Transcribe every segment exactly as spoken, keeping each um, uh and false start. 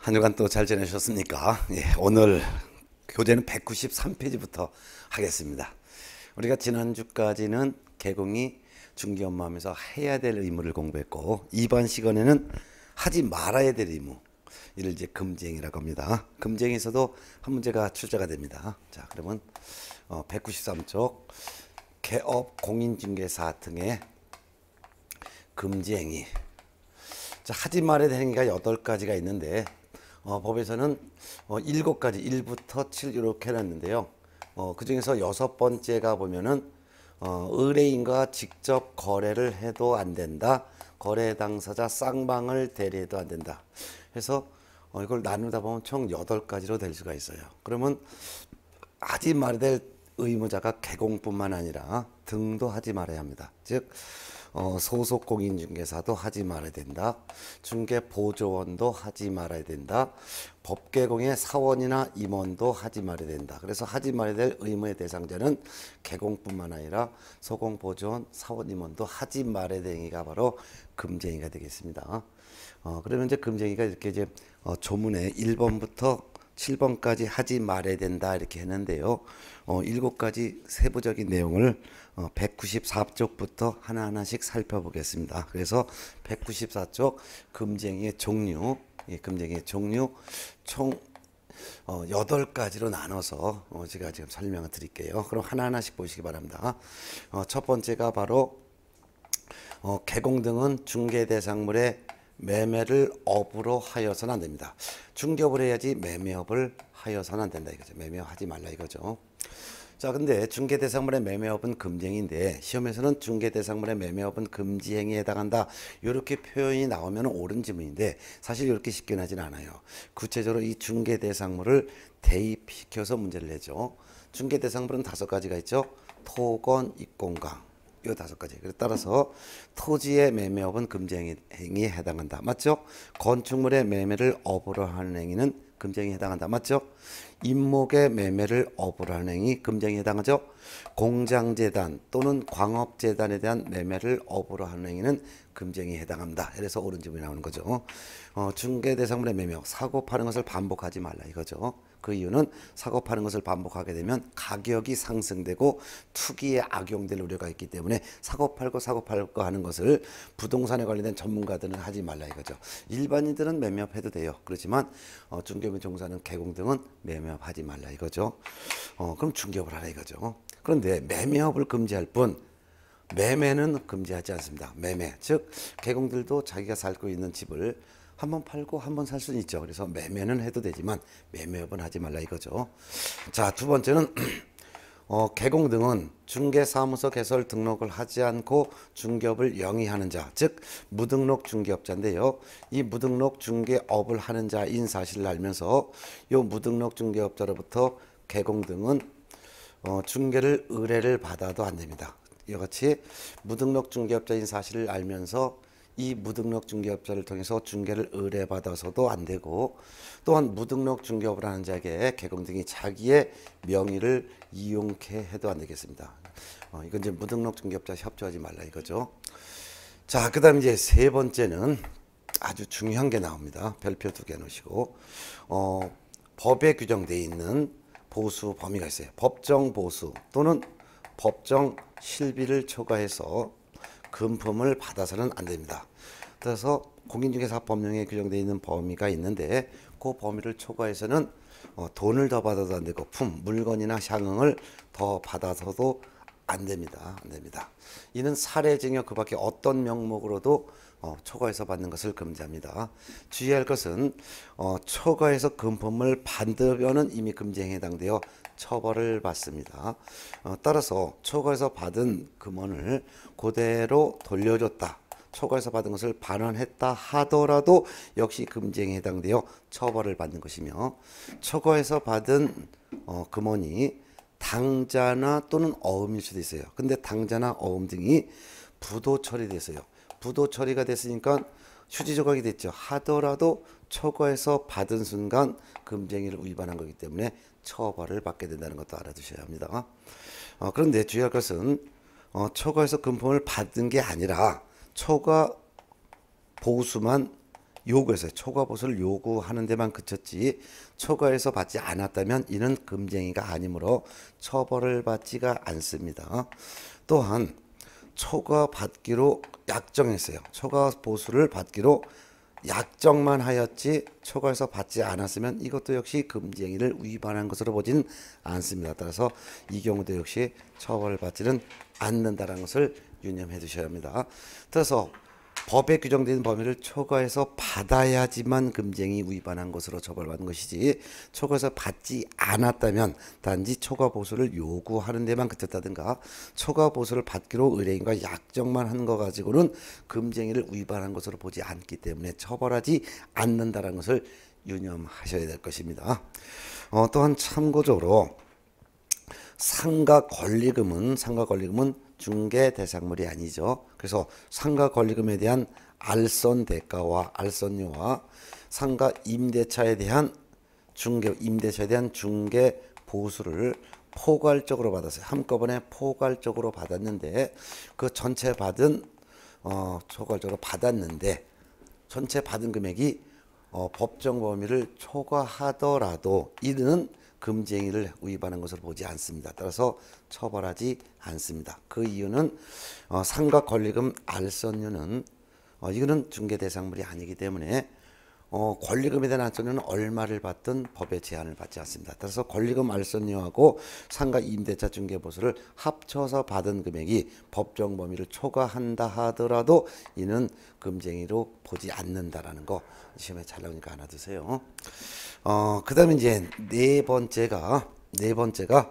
한 주간 또 잘 지내셨습니까? 예, 오늘 교재는 백구십삼 페이지부터 하겠습니다. 우리가 지난주까지는 개공이 중기업무하면서 해야 될 의무를 공부했고, 이번 시간에는 하지 말아야 될 의무, 이를 이제 금지행위라고 합니다. 금지행위에서도 한 문제가 출제가 됩니다. 자, 그러면 어, 백구십삼 쪽 개업 공인중개사 등의 금지행위. 자, 하지 말아야 될 행위가 여덟 가지가 있는데 어, 법에서는 어, 일곱 가지, 일부터 칠 이렇게 해놨는데요. 어, 그 중에서 여섯 번째가 보면은 어, 의뢰인과 직접 거래를 해도 안 된다. 거래 당사자 쌍방을 대리해도 안 된다. 그래서 어, 이걸 나누다 보면 총 여덟 가지로 될 수가 있어요. 그러면 하지 말아야 될 의무자가 개공뿐만 아니라 등도 하지 말아야 합니다. 즉 어, 소속 공인중개사도 하지 말아야 된다. 중개보조원도 하지 말아야 된다. 법개공의 사원이나 임원도 하지 말아야 된다. 그래서 하지 말아야 될 의무의 대상자는 개공뿐만 아니라 소공보조원, 사원, 임원도 하지 말아야 될 행위가 바로 금지행위가 되겠습니다. 어, 그러면 이제 금지행위가 이렇게 이제 어, 조문에 일 번부터 칠 번까지 하지 말아야 된다 이렇게 했는데요. 어, 일곱 가지 세부적인 내용을 어, 백구십사 쪽부터 하나하나씩 살펴보겠습니다. 그래서 백구십사 쪽 금지행위의 종류, 예, 금지행위의 종류 총 어, 여덟 가지로 나눠서 어, 제가 지금 설명을 드릴게요. 그럼 하나하나씩 보시기 바랍니다. 어, 첫 번째가 바로 어, 개공 등은 중개 대상물의 매매를 업으로 하여서는 안 됩니다. 중개업을 해야지 매매업을 하여서는 안 된다 이거죠. 매매업 하지 말라 이거죠. 자, 근데 중개대상물의 매매업은 금지행위인데 시험에서는 중개대상물의 매매업은 금지행위에 해당한다 이렇게 표현이 나오면 옳은 지문인데 사실 이렇게 쉽게 나진 않아요. 구체적으로 이 중개대상물을 대입시켜서 문제를 내죠. 중개대상물은 다섯 가지가 있죠. 토건, 입공강 이 다섯 가지. 따라서 토지의 매매업은 금지행위에 해당한다. 맞죠? 건축물의 매매를 업으로 하는 행위는 금지행위에 해당한다. 맞죠? 임목의 매매를 업으로 하는 행위 금지행위에 해당하죠? 공장재단 또는 광업재단에 대한 매매를 업으로 하는 행위는 금지행위에 해당합니다. 그래서 옳은 지문이 나오는 거죠. 어, 중개대상물의 매매업, 사고 파는 것을 반복하지 말라 이거죠. 그 이유는 사고 파는 것을 반복하게 되면 가격이 상승되고 투기에 악용될 우려가 있기 때문에 사고 팔고 사고 팔고 하는 것을 부동산에 관련된 전문가들은 하지 말라 이거죠. 일반인들은 매매업 해도 돼요. 그렇지만 어, 중개업인 종사는 개공 등은 매매업 하지 말라 이거죠. 어, 그럼 중개업을 하라 이거죠. 그런데 매매업을 금지할 뿐 매매는 금지하지 않습니다. 매매, 즉 개공들도 자기가 살고 있는 집을 한번 팔고 한번 살 수는 있죠. 그래서 매매는 해도 되지만 매매업은 하지 말라 이거죠. 자, 두 번째는 어, 개공 등은 중개사무소 개설 등록을 하지 않고 중개업을 영위하는 자, 즉 무등록 중개업자인데요. 이 무등록 중개업을 하는 자인 사실을 알면서 이 무등록 중개업자로부터 개공 등은 어, 중개를 의뢰를 받아도 안 됩니다. 이와 같이 무등록 중개업자인 사실을 알면서 이 무등록 중개업자를 통해서 중개를 의뢰받아서도 안 되고 또한 무등록 중개업을 하는 자에게 개공 등이 자기의 명의를 이용케 해도 안 되겠습니다. 어, 이건 이제 무등록 중개업자 협조하지 말라 이거죠. 자, 그 다음 이제 세 번째는 아주 중요한 게 나옵니다. 별표 두 개 놓으시고 어, 법에 규정되어 있는 보수 범위가 있어요. 법정 보수 또는 법정 실비를 초과해서 금품을 받아서는 안 됩니다. 그래서 공인중개사 법령에 규정되어 있는 범위가 있는데 그 범위를 초과해서는 어, 돈을 더 받아도 안 되고 품, 물건이나 향응을 더 받아서도 안 됩니다. 안 됩니다. 이는 사례증여 그 밖에 어떤 명목으로도 어, 초과해서 받는 것을 금지합니다. 주의할 것은 어, 초과해서 금품을 받으면은 이미 금지행위에 해당되어 처벌을 받습니다. 어, 따라서 초과해서 받은 금원을 그대로 돌려줬다. 초과해서 받은 것을 반환했다 하더라도 역시 금지행위에 해당되어 처벌을 받는 것이며 초과해서 받은 어, 금원이 당자나 또는 어음일 수도 있어요. 근데 당자나 어음 등이 부도 처리됐어요. 부도 처리가 됐으니까 휴지 조각이 됐죠. 하더라도 초과해서 받은 순간 금지행위를 위반한 거기 때문에 처벌을 받게 된다는 것도 알아두셔야 합니다. 어, 그런데 주의할 것은 어, 초과해서 금품을 받은 게 아니라 초과 보수만 요구해서 초과보수를 요구하는 데만 그쳤지 초과해서 받지 않았다면 이는 금쟁이가 아니므로 처벌을 받지가 않습니다. 또한 초과 받기로 약정했어요. 초과 보수를 받기로 약정만 하였지 초과해서 받지 않았으면 이것도 역시 금지행위를 위반한 것으로 보지는 않습니다. 따라서 이 경우도 역시 처벌을 받지는 않는다는 것을 유념해 두셔야 합니다. 따라서 법에 규정된 범위를 초과해서 받아야지만 금지행위 위반한 것으로 처벌받는 것이지 초과해서 받지 않았다면 단지 초과 보수를 요구하는 데만 그쳤다든가 초과 보수를 받기로 의뢰인과 약정만 한 거 가지고는 금지행위를 위반한 것으로 보지 않기 때문에 처벌하지 않는다는 것을 유념하셔야 될 것입니다. 어, 또한 참고적으로 상가 권리금은 상가 권리금은 중개 대상물이 아니죠. 그래서 상가 권리금에 대한 알선 대가와 알선료와 상가 임대차에 대한 중개 임대차에 대한 중개 보수를 포괄적으로 받았어요. 한꺼번에 포괄적으로 받았는데 그 전체 받은 어 포괄적으로 받았는데 전체 받은 금액이 어, 법정 범위를 초과하더라도 이는 금지행위를 위반한 것으로 보지 않습니다. 따라서 처벌하지 않습니다. 그 이유는 어, 상가 권리금 알선료는 어, 이거는 중개 대상물이 아니기 때문에 어, 권리금에 대한 알선료는 얼마를 받든 법의 제한을 받지 않습니다. 따라서 권리금 알선료하고 상가 임대차 중개보수를 합쳐서 받은 금액이 법정 범위를 초과한다 하더라도 이는 금지행위로 보지 않는다라는 거 시험에 잘 나오니까 하나 드세요. 어, 그 다음에 이제 네 번째가, 네 번째가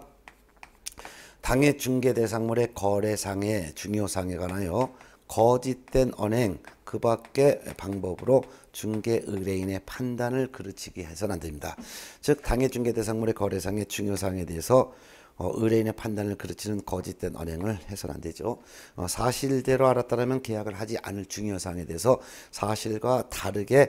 당해 중개 대상물의 거래상해, 중요상해에 관하여 거짓된 언행, 그 밖의 방법으로 중개 의뢰인의 판단을 그르치게 해서는 안 됩니다. 즉, 당해 중개 대상물의 거래상의 중요상에 대해서 어, 의뢰인의 판단을 그르치는 거짓된 언행을 해서는 안 되죠. 어, 사실대로 알았다면 계약을 하지 않을 중요사항에 대해서 사실과 다르게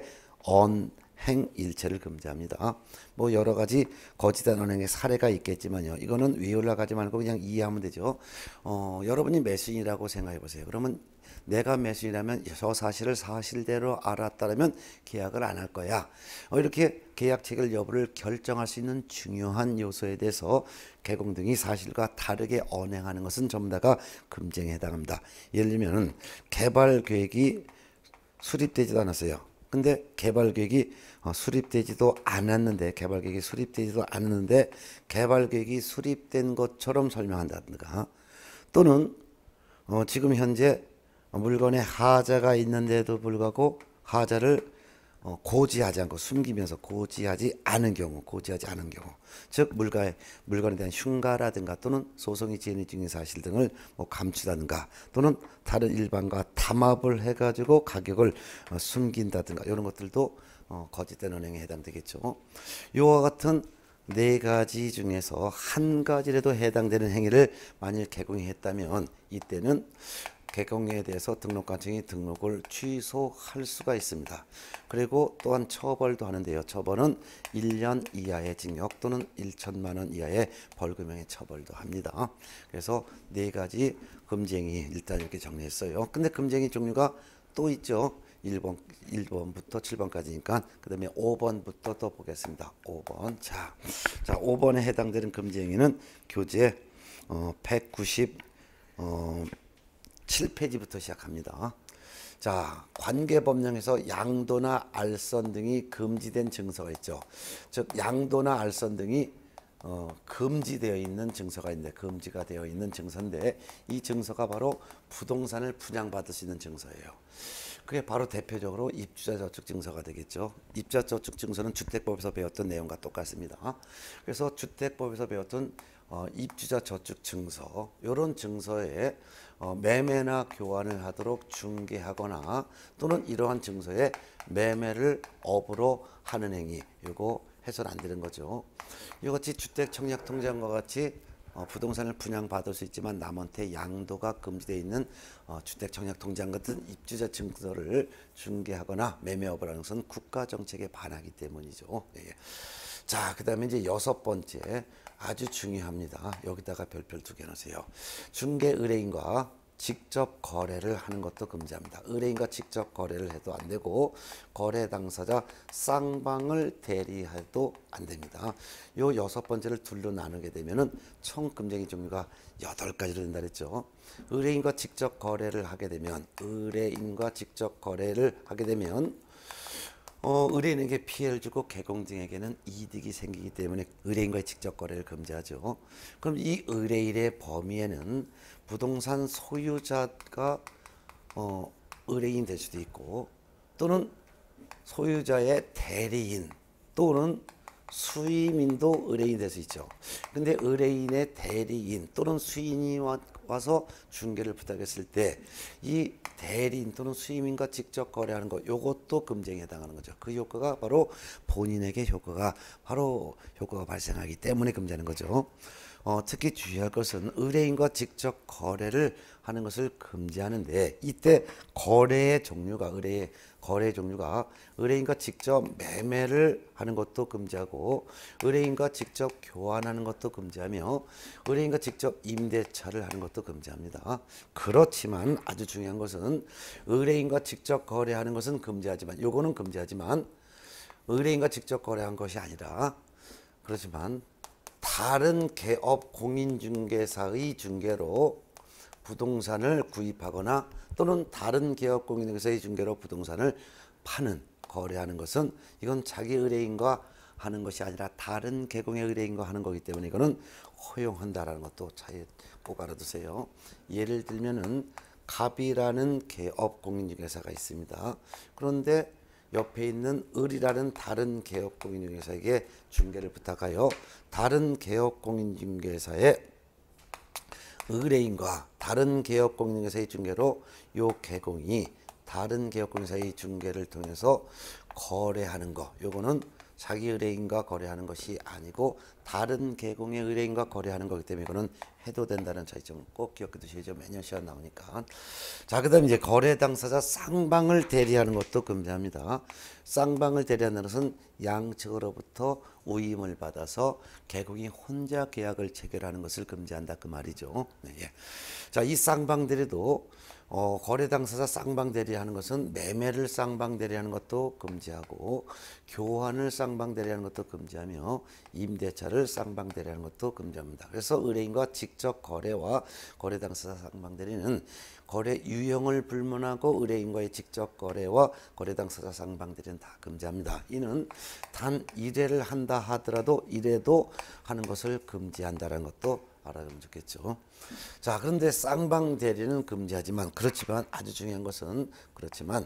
언행 일체를 금지합니다. 뭐 여러 가지 거짓된 언행의 사례가 있겠지만요. 이거는 외우려고 하지 말고 그냥 이해하면 되죠. 어, 여러분이 매수인이라고 생각해 보세요. 그러면 내가 매수인이라면 저 사실을 사실대로 알았다면 계약을 안 할 거야. 어, 이렇게 계약 체결 여부를 결정할 수 있는 중요한 요소에 대해서 개공 등이 사실과 다르게 언행하는 것은 전부 다가 금지행위에 해당합니다. 예를 들면 개발 계획이 수립되지도 않았어요. 근데 개발 계획이 어, 수립되지도 않았는데 개발 계획이 수립되지도 않았는데 개발 계획이 수립된 것처럼 설명한다든가 또는 어, 지금 현재 물건에 하자가 있는데도 불구하고 하자를 어, 고지하지 않고 숨기면서 고지하지 않은 경우, 고지하지 않은 경우, 즉 물가에 물건에 대한 흉가라든가 또는 소송이 진행 중인 사실 등을 뭐 감추다든가 또는 다른 일반과 담합을 해가지고 가격을 어, 숨긴다든가 이런 것들도 어, 거짓된 언행에 해당되겠죠. 이와 같은 네 가지 중에서 한 가지라도 해당되는 행위를 만일 개공이 했다면 이때는 개공에 대해서 등록관청이 등록을 취소할 수가 있습니다. 그리고 또한 처벌도 하는데요. 처벌은 일 년 이하의 징역 또는 천만 원 이하의 벌금형의 처벌도 합니다. 그래서 네 가지 금지행위 일단 이렇게 정리했어요. 근데 금지행위 종류가 또 있죠. 일 번, 일 번부터 칠 번까지니까 그 다음에 오 번부터 또 보겠습니다. 오 번. 자, 자 오 번에 해당되는 금지행위는 교재 어, 백구십 어, 칠 페이지부터 시작합니다. 자, 관계법령에서 양도나 알선 등이 금지된 증서가 있죠. 즉 양도나 알선 등이 어, 금지되어 있는 증서가 있는데 금지가 되어 있는 증서인데 이 증서가 바로 부동산을 분양받을 수 있는 증서예요. 그게 바로 대표적으로 입주자저축증서가 되겠죠. 입주자저축증서는 주택법에서 배웠던 내용과 똑같습니다. 그래서 주택법에서 배웠던 어, 입주자저축증서 이런 증서에 어, 매매나 교환을 하도록 중개하거나 또는 이러한 증서에 매매를 업으로 하는 행위 이거 해서는 안 되는 거죠. 이같이 주택청약통장과 같이 어, 부동산을 분양받을 수 있지만 남한테 양도가 금지되어 있는 어, 주택청약통장 같은 입주자 증서를 중개하거나 매매업을 하는 것은 국가정책에 반하기 때문이죠. 예. 자, 그 다음에 이제 여섯 번째 아주 중요합니다. 여기다가 별표를 두 개 넣으세요. 중개 의뢰인과 직접 거래를 하는 것도 금지합니다. 의뢰인과 직접 거래를 해도 안 되고 거래 당사자 쌍방을 대리해도 안 됩니다. 요 여섯 번째를 둘로 나누게 되면은 총 금쟁이 종류가 여덟 가지로 된다 그랬죠. 의뢰인과 직접 거래를 하게 되면 의뢰인과 직접 거래를 하게 되면 어, 의뢰인에게 피해를 주고 개공증에게는 이득이 생기기 때문에 의뢰인과의 직접 거래를 금지하죠. 그럼 이 의뢰인의 범위에는 부동산 소유자가 어, 의뢰인 될 수도 있고 또는 소유자의 대리인 또는 수임인도 의뢰인 될 수 있죠. 근데 의뢰인의 대리인 또는 수인이 와, 와서 중개를 부탁했을 때 이 대리인 또는 수임인과 직접 거래하는 것 요것도 금쟁에 해당하는 거죠. 그 효과가 바로 본인에게 효과가 바로 효과가 발생하기 때문에 금지하는 거죠. 어, 특히 주의할 것은 의뢰인과 직접 거래를 하는 것을 금지하는데 이때 거래의 종류가 의뢰의 거래 종류가 의뢰인과 직접 매매를 하는 것도 금지하고 의뢰인과 직접 교환하는 것도 금지하며 의뢰인과 직접 임대차를 하는 것도 금지합니다. 그렇지만 아주 중요한 것은 의뢰인과 직접 거래하는 것은 금지하지만 요거는 금지하지만 의뢰인과 직접 거래한 것이 아니라 그렇지만 다른 개업 공인중개사의 중개로 부동산을 구입하거나 또는 다른 개업 공인중개사의 중개로 부동산을 파는 거래하는 것은 이건 자기 의뢰인과 하는 것이 아니라 다른 개공의 의뢰인과 하는 거기 때문에 이거는 허용한다라는 것도 차이 꼭 알아두세요. 예를 들면은 갑이라는 개업 공인중개사가 있습니다. 그런데 옆에 있는 을이라는 다른 개업 공인중개사에게 중개를 부탁하여 다른 개업 공인중개사의 의뢰인과 다른 개업 공인중개사의 중개로 요 개공이 다른 개업 공인중개사의 중개를 통해서 거래하는 거 요거는 자기 의뢰인과 거래하는 것이 아니고 다른 개공의 의뢰인과 거래하는 거기 때문에 이거는 해도 된다는 차이점 꼭 기억해 두시죠. 매년 시험 나오니까. 자, 그다음 이제 거래 당사자 쌍방을 대리하는 것도 금지합니다. 쌍방을 대리하는 것은 양측으로부터 우임을 받아서 개공이 혼자 계약을 체결하는 것을 금지한다 그 말이죠. 네, 예. 자, 이 쌍방 대리도 어, 거래 당사자 쌍방 대리하는 것은 매매를 쌍방 대리하는 것도 금지하고 교환을 쌍방 대리하는 것도 금지하며 임대차를 쌍방 대리하는 것도 금지합니다. 그래서 의뢰인과 직접 거래와 거래 당사자 쌍방 대리는 거래 유형을 불문하고 의뢰인과의 직접 거래와 거래 당사자 쌍방 대리는 다 금지합니다. 이는 단 일 회를 한다 하더라도 일 회도 하는 것을 금지한다는 것도 알아두면 좋겠죠. 자, 그런데 쌍방 대리는 금지하지만 그렇지만 아주 중요한 것은 그렇지만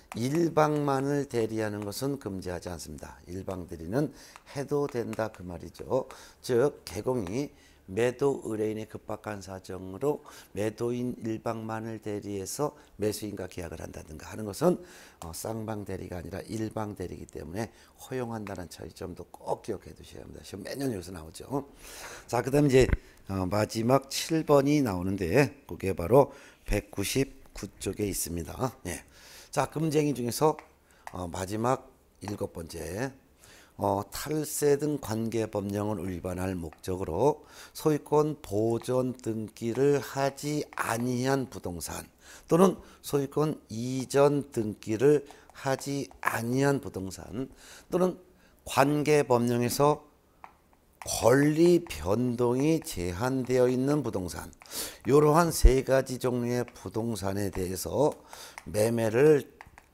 일방만을 대리하는 것은 금지하지 않습니다. 일방 대리는 해도 된다 그 말이죠. 즉 개공이 매도 의뢰인의 급박한 사정으로 매도인 일방만을 대리해서 매수인과 계약을 한다든가 하는 것은 어, 쌍방 대리가 아니라 일방 대리이기 때문에 허용한다는 차이점도 꼭 기억해 두셔야 합니다. 시험 매년 여기서 나오죠. 자, 그 다음 이제 어, 마지막 칠 번이 나오는데 그게 바로 백구십구 쪽에 있습니다. 예. 자, 금쟁이 중에서 어, 마지막 일곱 번째 어, 탈세 등 관계 법령을 위반할 목적으로 소유권 보존 등기를 하지 아니한 부동산 또는 소유권 이전 등기를 하지 아니한 부동산 또는 관계 법령에서 권리 변동이 제한되어 있는 부동산 이러한 세 가지 종류의 부동산에 대해서 매매를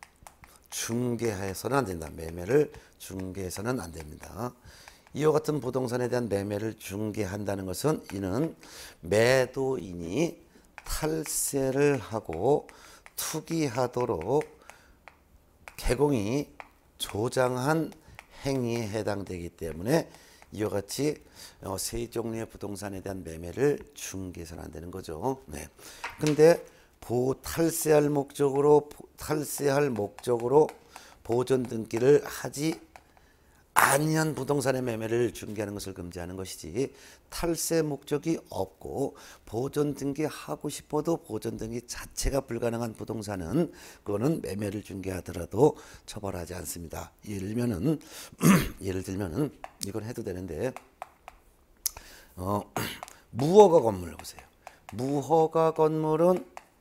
중개해서는 안 된다. 매매를 중개해서는 안 됩니다. 이와 같은 부동산에 대한 매매를 중개한다는 것은 이는 매도인이 탈세를 하고 투기하도록 개공이 조장한 행위에 해당되기 때문에 이와 같이 세 종류의 부동산에 대한 매매를 중개해서는 안 되는 거죠. 네. 근데 보 탈세할 목적으로 탈세할 목적으로 보존 등기를 하지 아니한 부동산의 매매를 중개하는 것을 금지하는 것이지 탈세 목적이 없고 보존 등기 하고 싶어도 보존 등기 자체가 불가능한 부동산은 그거는 매매를 중개하더라도 처벌하지 않습니다. 예를 들면은 예를 들면은 이건 해도 되는데 어, 무허가 건물 보세요. 무허가 건물은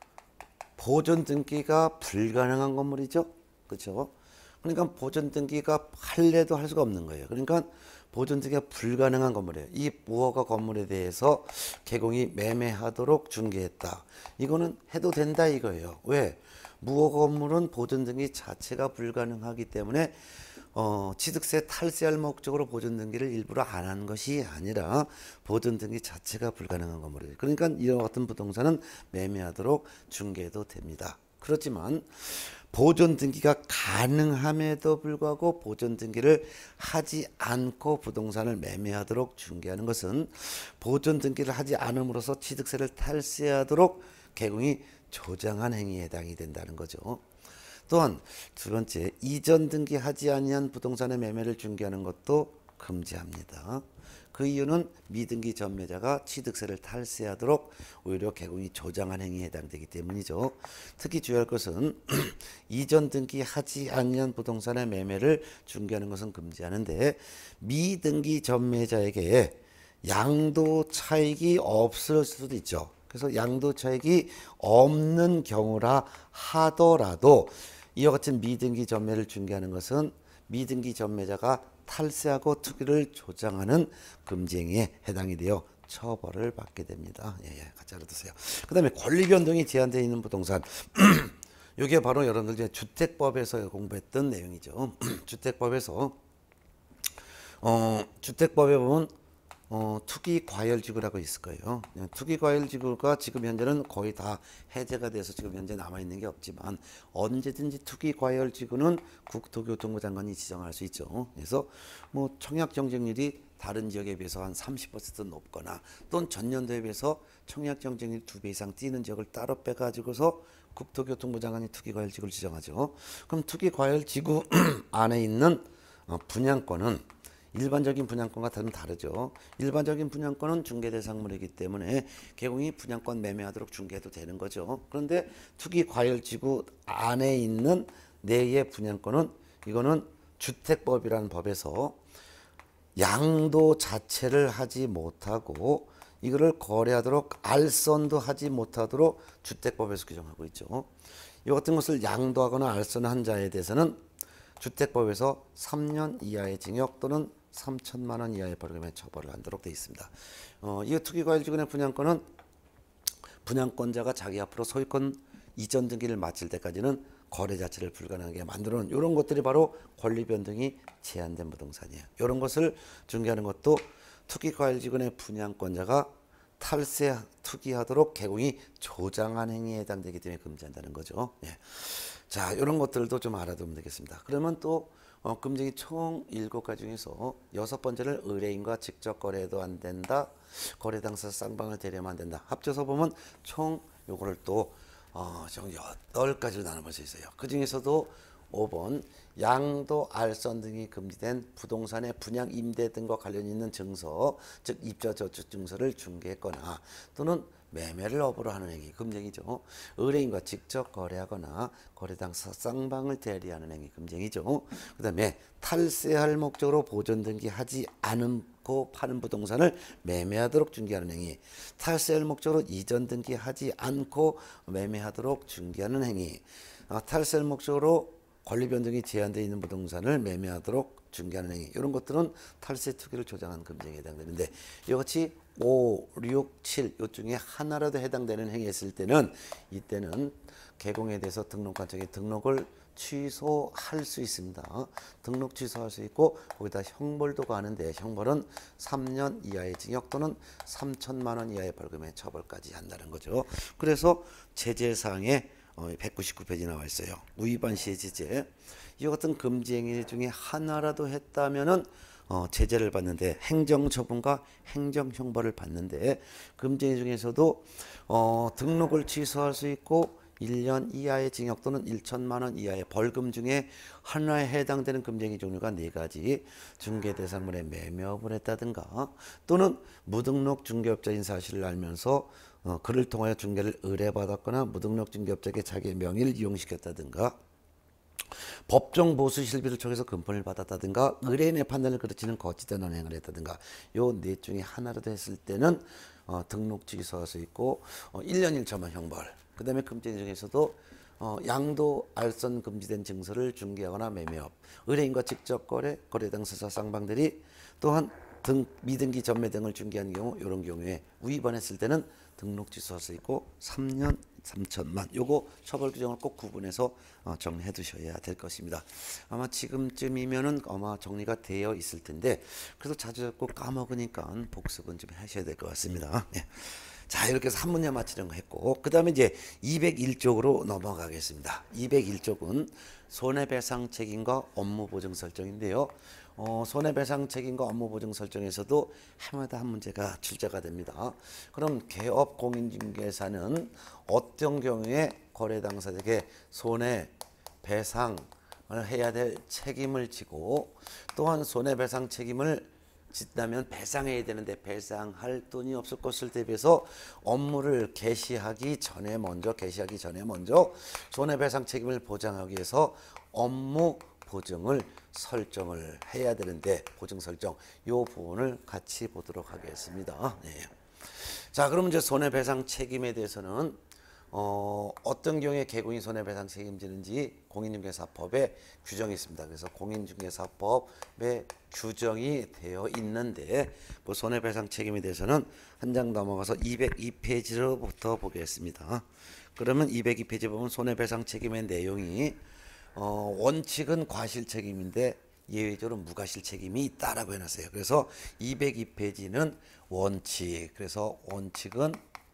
보존 등기가 불가능한 건물이죠. 그렇죠? 그러니까 보존 등기가 할래도 할 수가 없는 거예요. 그러니까 보존 등기가 불가능한 건물이에요. 이 무허가 건물에 대해서 개공이 매매하도록 중개했다. 이거는 해도 된다 이거예요. 왜? 무허가 건물은 보존 등기 자체가 불가능하기 때문에 어, 취득세 탈세할 목적으로 보존 등기를 일부러 안 한 것이 아니라 보존 등기 자체가 불가능한 건물이에요. 그러니까 이와 같은 부동산은 매매하도록 중개해도 됩니다. 그렇지만 보존 등기가 가능함에도 불구하고 보존 등기를 하지 않고 부동산을 매매하도록 중개하는 것은 보존 등기를 하지 않음으로써 취득세를 탈세하도록 개공이 조장한 행위에 해당이 된다는 거죠. 또한 두 번째, 이전 등기하지 아니한 부동산의 매매를 중개하는 것도 금지합니다. 그 이유는 미등기 전매자가 취득세를 탈세하도록 오히려 개공이 조장한 행위에 해당되기 때문이죠. 특히 주의할 것은 이전 등기하지 아니한 부동산의 매매를 중개하는 것은 금지하는데 미등기 전매자에게 양도 차익이 없을 수도 있죠. 그래서 양도 차익이 없는 경우라 하더라도 이와 같은 미등기 전매를 중개하는 것은 미등기 전매자가 탈세하고 투기를 조장하는 금지행위에 해당이 되어 처벌을 받게 됩니다. 예, 예, 같이 알아두세요. 그 다음에 권리 변동이 제한되어 있는 부동산. 이게 바로 여러분들 이제 주택법에서 공부했던 내용이죠. 주택법에서 어, 주택법에 보면 어, 투기 과열지구라고 있을 거예요. 투기 과열지구가 지금 현재는 거의 다 해제가 돼서 지금 현재 남아있는 게 없지만 언제든지 투기 과열지구는 국토교통부 장관이 지정할 수 있죠. 그래서 뭐 청약 경쟁률이 다른 지역에 비해서 한 삼십 퍼센트 높거나 또는 전년도에 비해서 청약 경쟁률 두 배 이상 뛰는 지역을 따로 빼가지고서 국토교통부 장관이 투기 과열지구를 지정하죠. 그럼 투기 과열지구 안에 있는 어, 분양권은 일반적인 분양권과 다른 다르죠. 일반적인 분양권은 중개 대상물이기 때문에 개공이 분양권 매매하도록 중개해도 되는 거죠. 그런데 투기 과열지구 안에 있는 내의 분양권은 이거는 주택법이라는 법에서 양도 자체를 하지 못하고 이거를 거래하도록 알선도 하지 못하도록 주택법에서 규정하고 있죠. 이 같은 것을 양도하거나 알선한 자에 대해서는 주택법에서 삼 년 이하의 징역 또는 삼천만 원 이하의 벌금에 처벌을 하도록 되어 있습니다. 어, 이 투기과열지구의 분양권은 분양권자가 자기 앞으로 소유권 이전 등기를 마칠 때까지는 거래 자체를 불가능하게 만드는 이런 것들이 바로 권리 변동이 제한된 부동산이에요. 이런 것을 중개하는 것도 투기과열지구의 분양권자가 탈세 투기하도록 개공이 조장한 행위에 해당되기 때문에 금지한다는 거죠. 예. 자, 이런 것들도 좀 알아두면 되겠습니다. 그러면 또 어, 금지행위 총 일곱 가지 중에서 여섯 번째를 의뢰인과 직접 거래해도 안 된다. 거래 당사 쌍방을 대리하면 안 된다. 합쳐서 보면 총 요거를 또 어, 총 여덟 가지로 나눠볼 수 있어요. 그 중에서도 오 번 양도, 알선 등이 금지된 부동산의 분양, 임대 등과 관련 있는 증서, 즉 입자 저축 증서를 중개했거나 또는 매매를 업으로 하는 행위 금지행위죠. 의뢰인과 직접 거래하거나 거래 당사 쌍방을 대리하는 행위 금지행위죠. 그 다음에 탈세할 목적으로 보존 등기하지 않고 파는 부동산을 매매하도록 중개하는 행위, 탈세할 목적으로 이전 등기하지 않고 매매하도록 중개하는 행위, 아, 탈세할 목적으로 권리 변동이 제한되어 있는 부동산을 매매하도록 중개하는 행위, 이런 것들은 탈세 투기를 조장한 금지행위에 해당되는데 이같이 오, 육, 칠 요 중에 하나라도 해당되는 행위했을 때는 이때는 개공에 대해서 등록관청에 등록을 취소할 수 있습니다. 등록 취소할 수 있고 거기다 형벌도 가는데 형벌은 삼 년 이하의 징역 또는 삼천만 원 이하의 벌금에 처벌까지 한다는 거죠. 그래서 제재사항에 백구십구 페이지 나와 있어요. 위반 시의 제재. 이와 같은 금지 행위 중에 하나라도 했다면은 어, 제재를 받는데 행정처분과 행정형벌을 받는데 금지 행위 중에서도 어, 등록을 취소할 수 있고 일 년 이하의 징역 또는 천만 원 이하의 벌금 중에 하나에 해당되는 금지 행위 종류가 네 가지. 중개 대상물의 매매업을 했다든가 또는 무등록 중개업자인 사실을 알면서 어, 그를 통하여 중개를 의뢰받았거나 무등록 중개업자에게 자기의 명의를 이용시켰다든가 법정 보수 실비를 통해서 금품을 받았다든가 의뢰인의 판단을 그르치는 거짓된 언행을 했다든가 요 넷 중에 하나라도 했을 때는 어, 등록 취소할 수 있고 어, 일 년 일 천만 형벌 그 다음에 금지 중에서도 어, 양도 알선 금지된 증서를 중개하거나 매매업, 의뢰인과 직접 거래, 거래 당사자 쌍방들이 또한 등 미등기 전매 등을 중개하는 경우, 이런 경우에 위반했을 때는 등록 취소할 수 있고 삼 년 삼천만. 요거 처벌 규정을 꼭 구분해서 어, 정리해 두셔야 될 것입니다. 아마 지금쯤이면은 아마 정리가 되어 있을 텐데 그래도 자주 자꾸 까먹으니까 복습은 좀 하셔야 될 것 같습니다. 네. 자, 이렇게 해서 한 문제 맞히는 거 했고, 그 다음에 이제 이백일 쪽으로 넘어가겠습니다. 이백일 쪽은 손해배상 책임과 업무 보증 설정인데요. 어, 손해배상 책임과 업무 보증 설정에서도 해마다 한 문제가 출제가 됩니다. 그럼 개업 공인중개사는 어떤 경우에 거래 당사자에게 손해배상을 해야 될 책임을 지고, 또한 손해배상 책임을 짓다면 배상해야 되는데 배상할 돈이 없을 것을 대비해서 업무를 개시하기 전에 먼저 개시하기 전에 먼저 손해배상 책임을 보장하기 위해서 업무 보증을 설정을 해야 되는데, 보증 설정 요 부분을 같이 보도록 하겠습니다. 네. 자, 그럼 이제 손해배상 책임에 대해서는 어, 어떤 경우에 개공이 손해배상 책임지는지 공인중개사법에 규정이 있습니다. 그래서 공인중개사법에 규정이 되어 있는데 그 손해배상 책임에 대해서는 한 장 넘어가서 이백이 페이지로부터 보겠습니다. 그러면 이백이 페이지 보면 손해배상 책임의 내용이 어, 원칙은 과실책임인데 예외적으로 무과실책임이 있다라고 해놨어요. 그래서 이백이 페이지는 원칙, 그래서 원칙은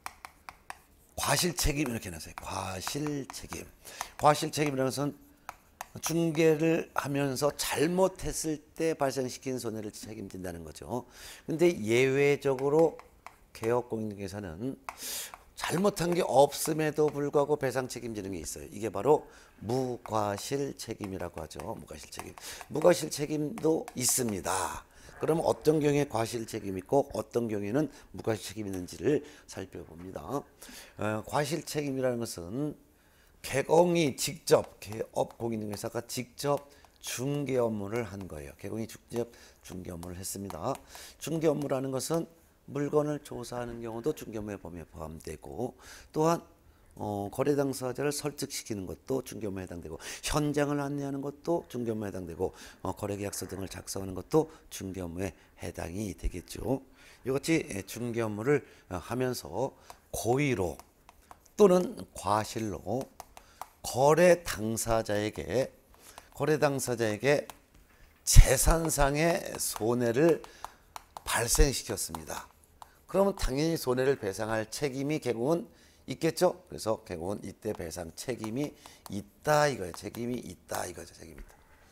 과실책임 이렇게 해놨어요. 과실책임. 과실책임이라는 것은 중개를 하면서 잘못했을 때 발생시킨 손해를 책임진다는 거죠. 근데 예외적으로 개업공인중개사는 잘못한 게 없음에도 불구하고 배상 책임지는 게 있어요. 이게 바로 무과실 책임이라고 하죠. 무과실 책임. 무과실 책임도 있습니다. 그럼 어떤 경우에 과실 책임이 있고 어떤 경우에는 무과실 책임이 있는지를 살펴봅니다. 어, 과실 책임이라는 것은 개공이 직접, 개업 공인중개사가 직접 중개 업무를 한 거예요. 개공이 직접 중개 업무를 했습니다. 중개 업무라는 것은 물건을 조사하는 경우도 중개 업무의 범위에 포함되고, 또한 어, 거래 당사자를 설득시키는 것도 중개 업무에 해당되고, 현장을 안내하는 것도 중개 업무에 해당되고, 어, 거래계약서 등을 작성하는 것도 중개 업무에 해당이 되겠죠. 이같이 중개 업무를 하면서 고의로 또는 과실로 거래 당사자에게 거래 당사자에게 재산상의 손해를 발생시켰습니다. 그러면 당연히 손해를 배상할 책임이 개공은 있겠죠. 그래서 개공은 이때 배상 책임이 있다 이거예요. 책임이 있다 이거죠. 책임이 있다.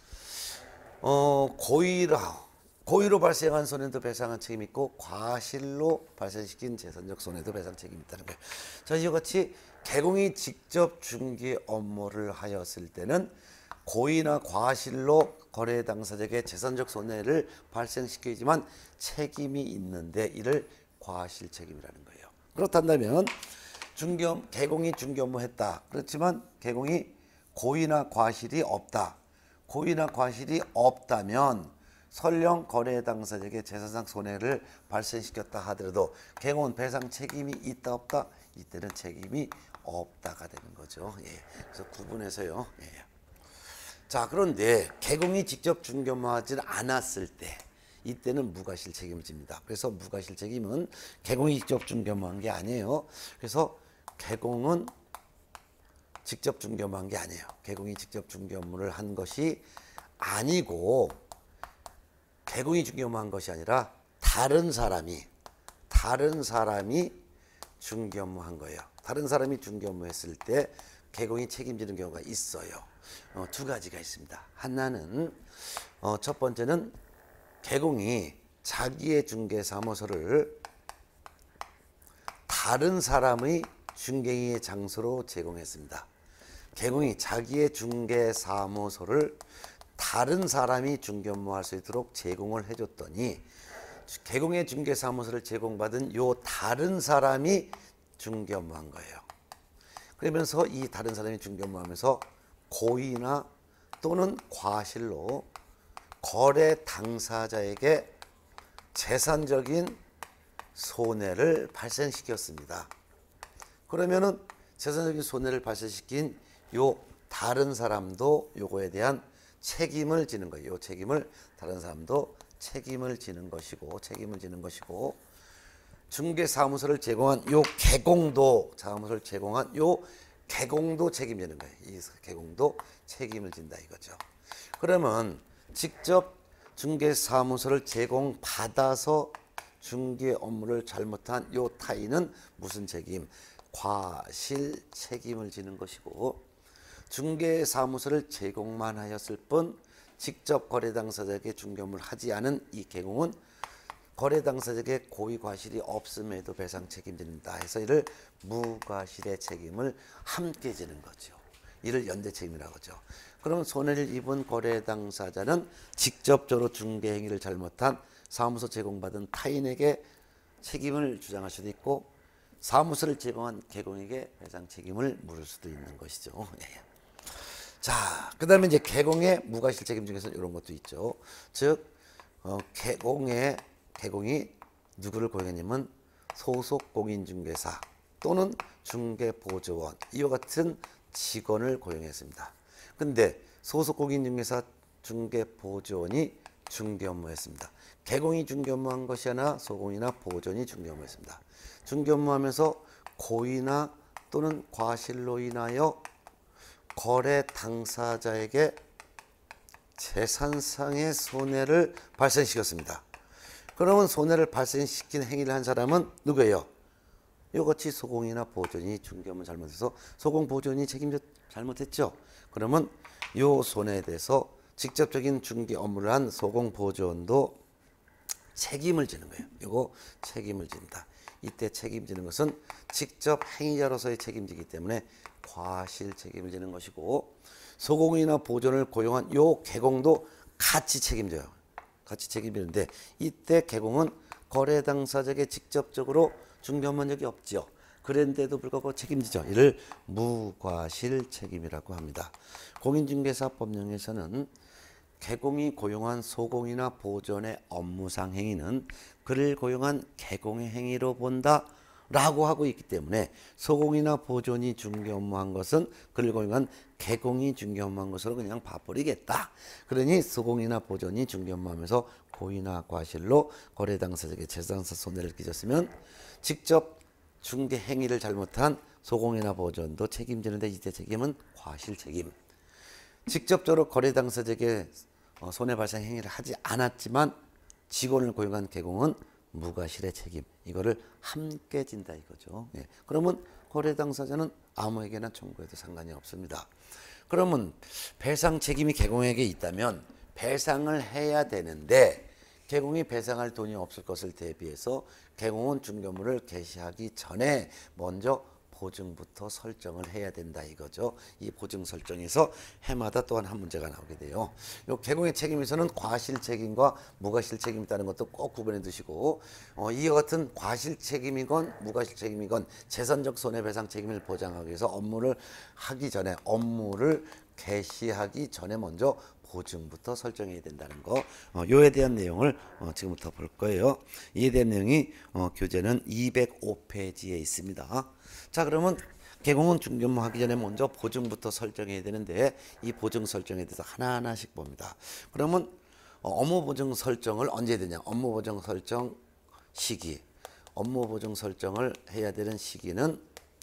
어, 고의로 고의로 발생한 손해도 배상한 책임이 있고 과실로 발생시킨 재산적 손해도 배상 책임이 있다는 거예요. 자, 이와 같이 개공이 직접 중개 업무를 하였을 때는 고의나 과실로 거래 당사자에게 재산적 손해를 발생시키지만 책임이 있는데 이를 과실 책임이라는 거예요. 그렇단다면 중개 개공이 중개 업무 했다. 그렇지만 개공이 고의나 과실이 없다. 고의나 과실이 없다면 설령 거래 당사자에게 재산상 손해를 발생시켰다 하더라도 개공은 배상 책임이 있다 없다? 이때는 책임이 없다가 되는 거죠. 예. 그래서 구분해서요. 예. 자, 그런데 개공이 직접 중개 업무하지 않았을 때 이때는 무과실 책임을 집니다. 그래서 무과실 책임은 개공이 직접 중개 업무한 게 아니에요. 그래서 개공은 직접 중개 업무한 게 아니에요. 개공이 직접 중개 업무를 한 것이 아니고 개공이 중개 업무한 것이 아니라 다른 사람이 다른 사람이 중개 업무한 거예요. 다른 사람이 중개 업무했을 때 개공이 책임지는 경우가 있어요. 어, 두 가지가 있습니다. 하나는 어, 첫 번째는 개공이 자기의 중개사무소를 다른 사람의 중개의 장소로 제공했습니다. 개공이 자기의 중개사무소를 다른 사람이 중개 업무할 수 있도록 제공을 해줬더니 개공의 중개사무소를 제공받은 요 다른 사람이 중개 업무한 거예요. 그러면서 이 다른 사람이 중개 업무하면서 고의나 또는 과실로 거래 당사자에게 재산적인 손해를 발생시켰습니다. 그러면은 재산적인 손해를 발생시킨 요 다른 사람도 요거에 대한 책임을 지는 거예요. 요 책임을 다른 사람도 책임을 지는 것이고 책임을 지는 것이고 중개사무소를 제공한 요 개공도 사무소를 제공한 요 개공도 책임지는 거예요. 이 개공도 책임을 진다 이거죠. 그러면 직접 중개사무소를 제공받아서 중개 업무를 잘못한 요 타인은 무슨 책임? 과실 책임을 지는 것이고 중개사무소를 제공만 하였을 뿐 직접 거래 당사자에게 중개 업무를 하지 않은 이 개공은 거래 당사자에게 고의 과실이 없음에도 배상 책임진다 해서 이를 무과실의 책임을 함께 지는 거죠. 이를 연대 책임이라고 하죠. 그러면 손해를 입은 거래 당사자는 직접적으로 중개 행위를 잘못한 사무소 제공받은 타인에게 책임을 주장할 수도 있고 사무소를 제공한 개공에게 배상 책임을 물을 수도 있는 것이죠. 자, 그다음에 이제 개공의 무과실 책임 중에서 이런 것도 있죠. 즉, 어, 개공의 개공이 누구를 고용했냐면 소속 공인중개사 또는 중개보조원 이와 같은 직원을 고용했습니다. 근데 소속 공인중개사 중개보조원이 중개 업무했습니다. 개공이 중개 업무한 것이 아니라 소공이나 보조원이 중개 업무했습니다. 중개 업무하면서 고의나 또는 과실로 인하여 거래 당사자에게 재산상의 손해를 발생시켰습니다. 그러면 손해를 발생시킨 행위를 한 사람은 누구예요? 이같이 소공이나 보존이 중개 업무 잘못해서 소공 보존이 책임져 잘못했죠. 그러면 이 손해에 대해서 직접적인 중개 업무를 한 소공 보존도 책임을 지는 거예요. 이거 책임을 진다. 이때 책임지는 것은 직접 행위자로서의 책임지기 때문에 과실 책임을 지는 것이고 소공이나 보존을 고용한 요 개공도 같이 책임져요. 같이 책임지는데 이때 개공은 거래 당사자에게 직접적으로 중개 업무한 적이 없죠. 그런데도 불구하고 책임지죠. 이를 무과실 책임이라고 합니다. 공인중개사 법령에서는 개공이 고용한 소공이나 보존의 업무상 행위는 그를 고용한 개공의 행위로 본다 라고 하고 있기 때문에 소공이나 보존이 중개 업무한 것은 그를 고용한 개공이 중개 업무한 것으로 그냥 봐버리겠다. 그러니 소공이나 보존이 중개 업무하면서 고의나 과실로 거래 당사자에게 재산상 손해를 끼쳤으면 직접 중개 행위를 잘못한 소공이나 보존도 책임지는데 이때 책임은 과실 책임. 직접적으로 거래 당사자에게 손해 발생 행위를 하지 않았지만 직원을 고용한 개공은 무과실의 책임. 이거를 함께 진다 이거죠. 예. 그러면 거래 당사자는 아무에게나 청구해도 상관이 없습니다. 그러면 배상 책임이 개공에게 있다면 배상을 해야 되는데 개공이 배상할 돈이 없을 것을 대비해서 개공은 중개업무를 개시하기 전에 먼저 보증부터 설정을 해야 된다 이거죠. 이 보증 설정에서 해마다 또한 한 문제가 나오게 돼요. 요 개공의 책임에서는 과실 책임과 무과실 책임이 있다는 것도 꼭 구분해 두시고 어, 이와 같은 과실 책임이건 무과실 책임이건 재산적 손해배상 책임을 보장하기 위해서 업무를 하기 전에 업무를 개시하기 전에 먼저 보증부터 설정해야 된다는 거. 어, 요에 대한 내용을 어, 지금부터 볼 거예요. 이에 대한 내용이 어, 교재는 이백오 페이지에 있습니다. 자, 그러면 개공은 중개 업무 하기 전에 먼저 보증부터 설정해야 되는데 이 보증 설정에 대해서 하나하나씩 봅니다. 그러면 어, 업무 보증 설정을 언제 되냐? 업무 보증 설정 시기. 업무 보증 설정을 해야 되는 시기는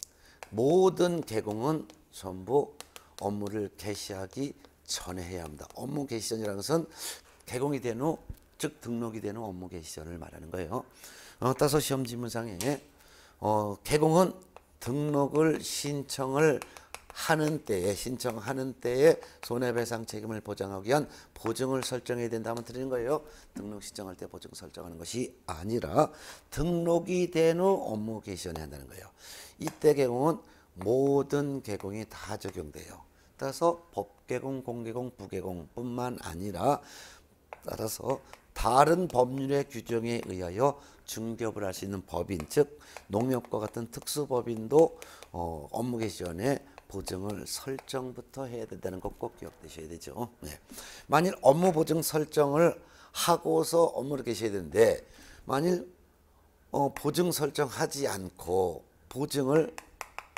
모든 개공은 전부 업무를 개시하기 전에 해야 합니다. 업무 개시 전이라는 것은 개공이 된 후, 즉 등록이 된 후 업무 개시 전을 말하는 거예요. 어, 따서 시험 지문상에 어, 개공은 등록을 신청을 하는 때에 신청하는 때에 손해배상 책임을 보장하기 위한 보증을 설정해야 된다면 드리는 거예요. 등록 신청할 때 보증 설정하는 것이 아니라 등록이 된 후 업무 개시 전에 한다는 거예요. 이때 개공은 모든 개공이 다 적용돼요. 따라서 법개공, 공개공, 부개공뿐만 아니라 따라서 다른 법률의 규정에 의하여 중개업을 할 수 있는 법인, 즉 농협과 같은 특수법인도 어, 업무 개시 전에 보증을 설정부터 해야 된다는 것 꼭 기억되셔야 되죠. 네. 만일 업무 보증 설정을 하고서 업무를 개시해야 되는데 만일 어, 보증 설정하지 않고 보증을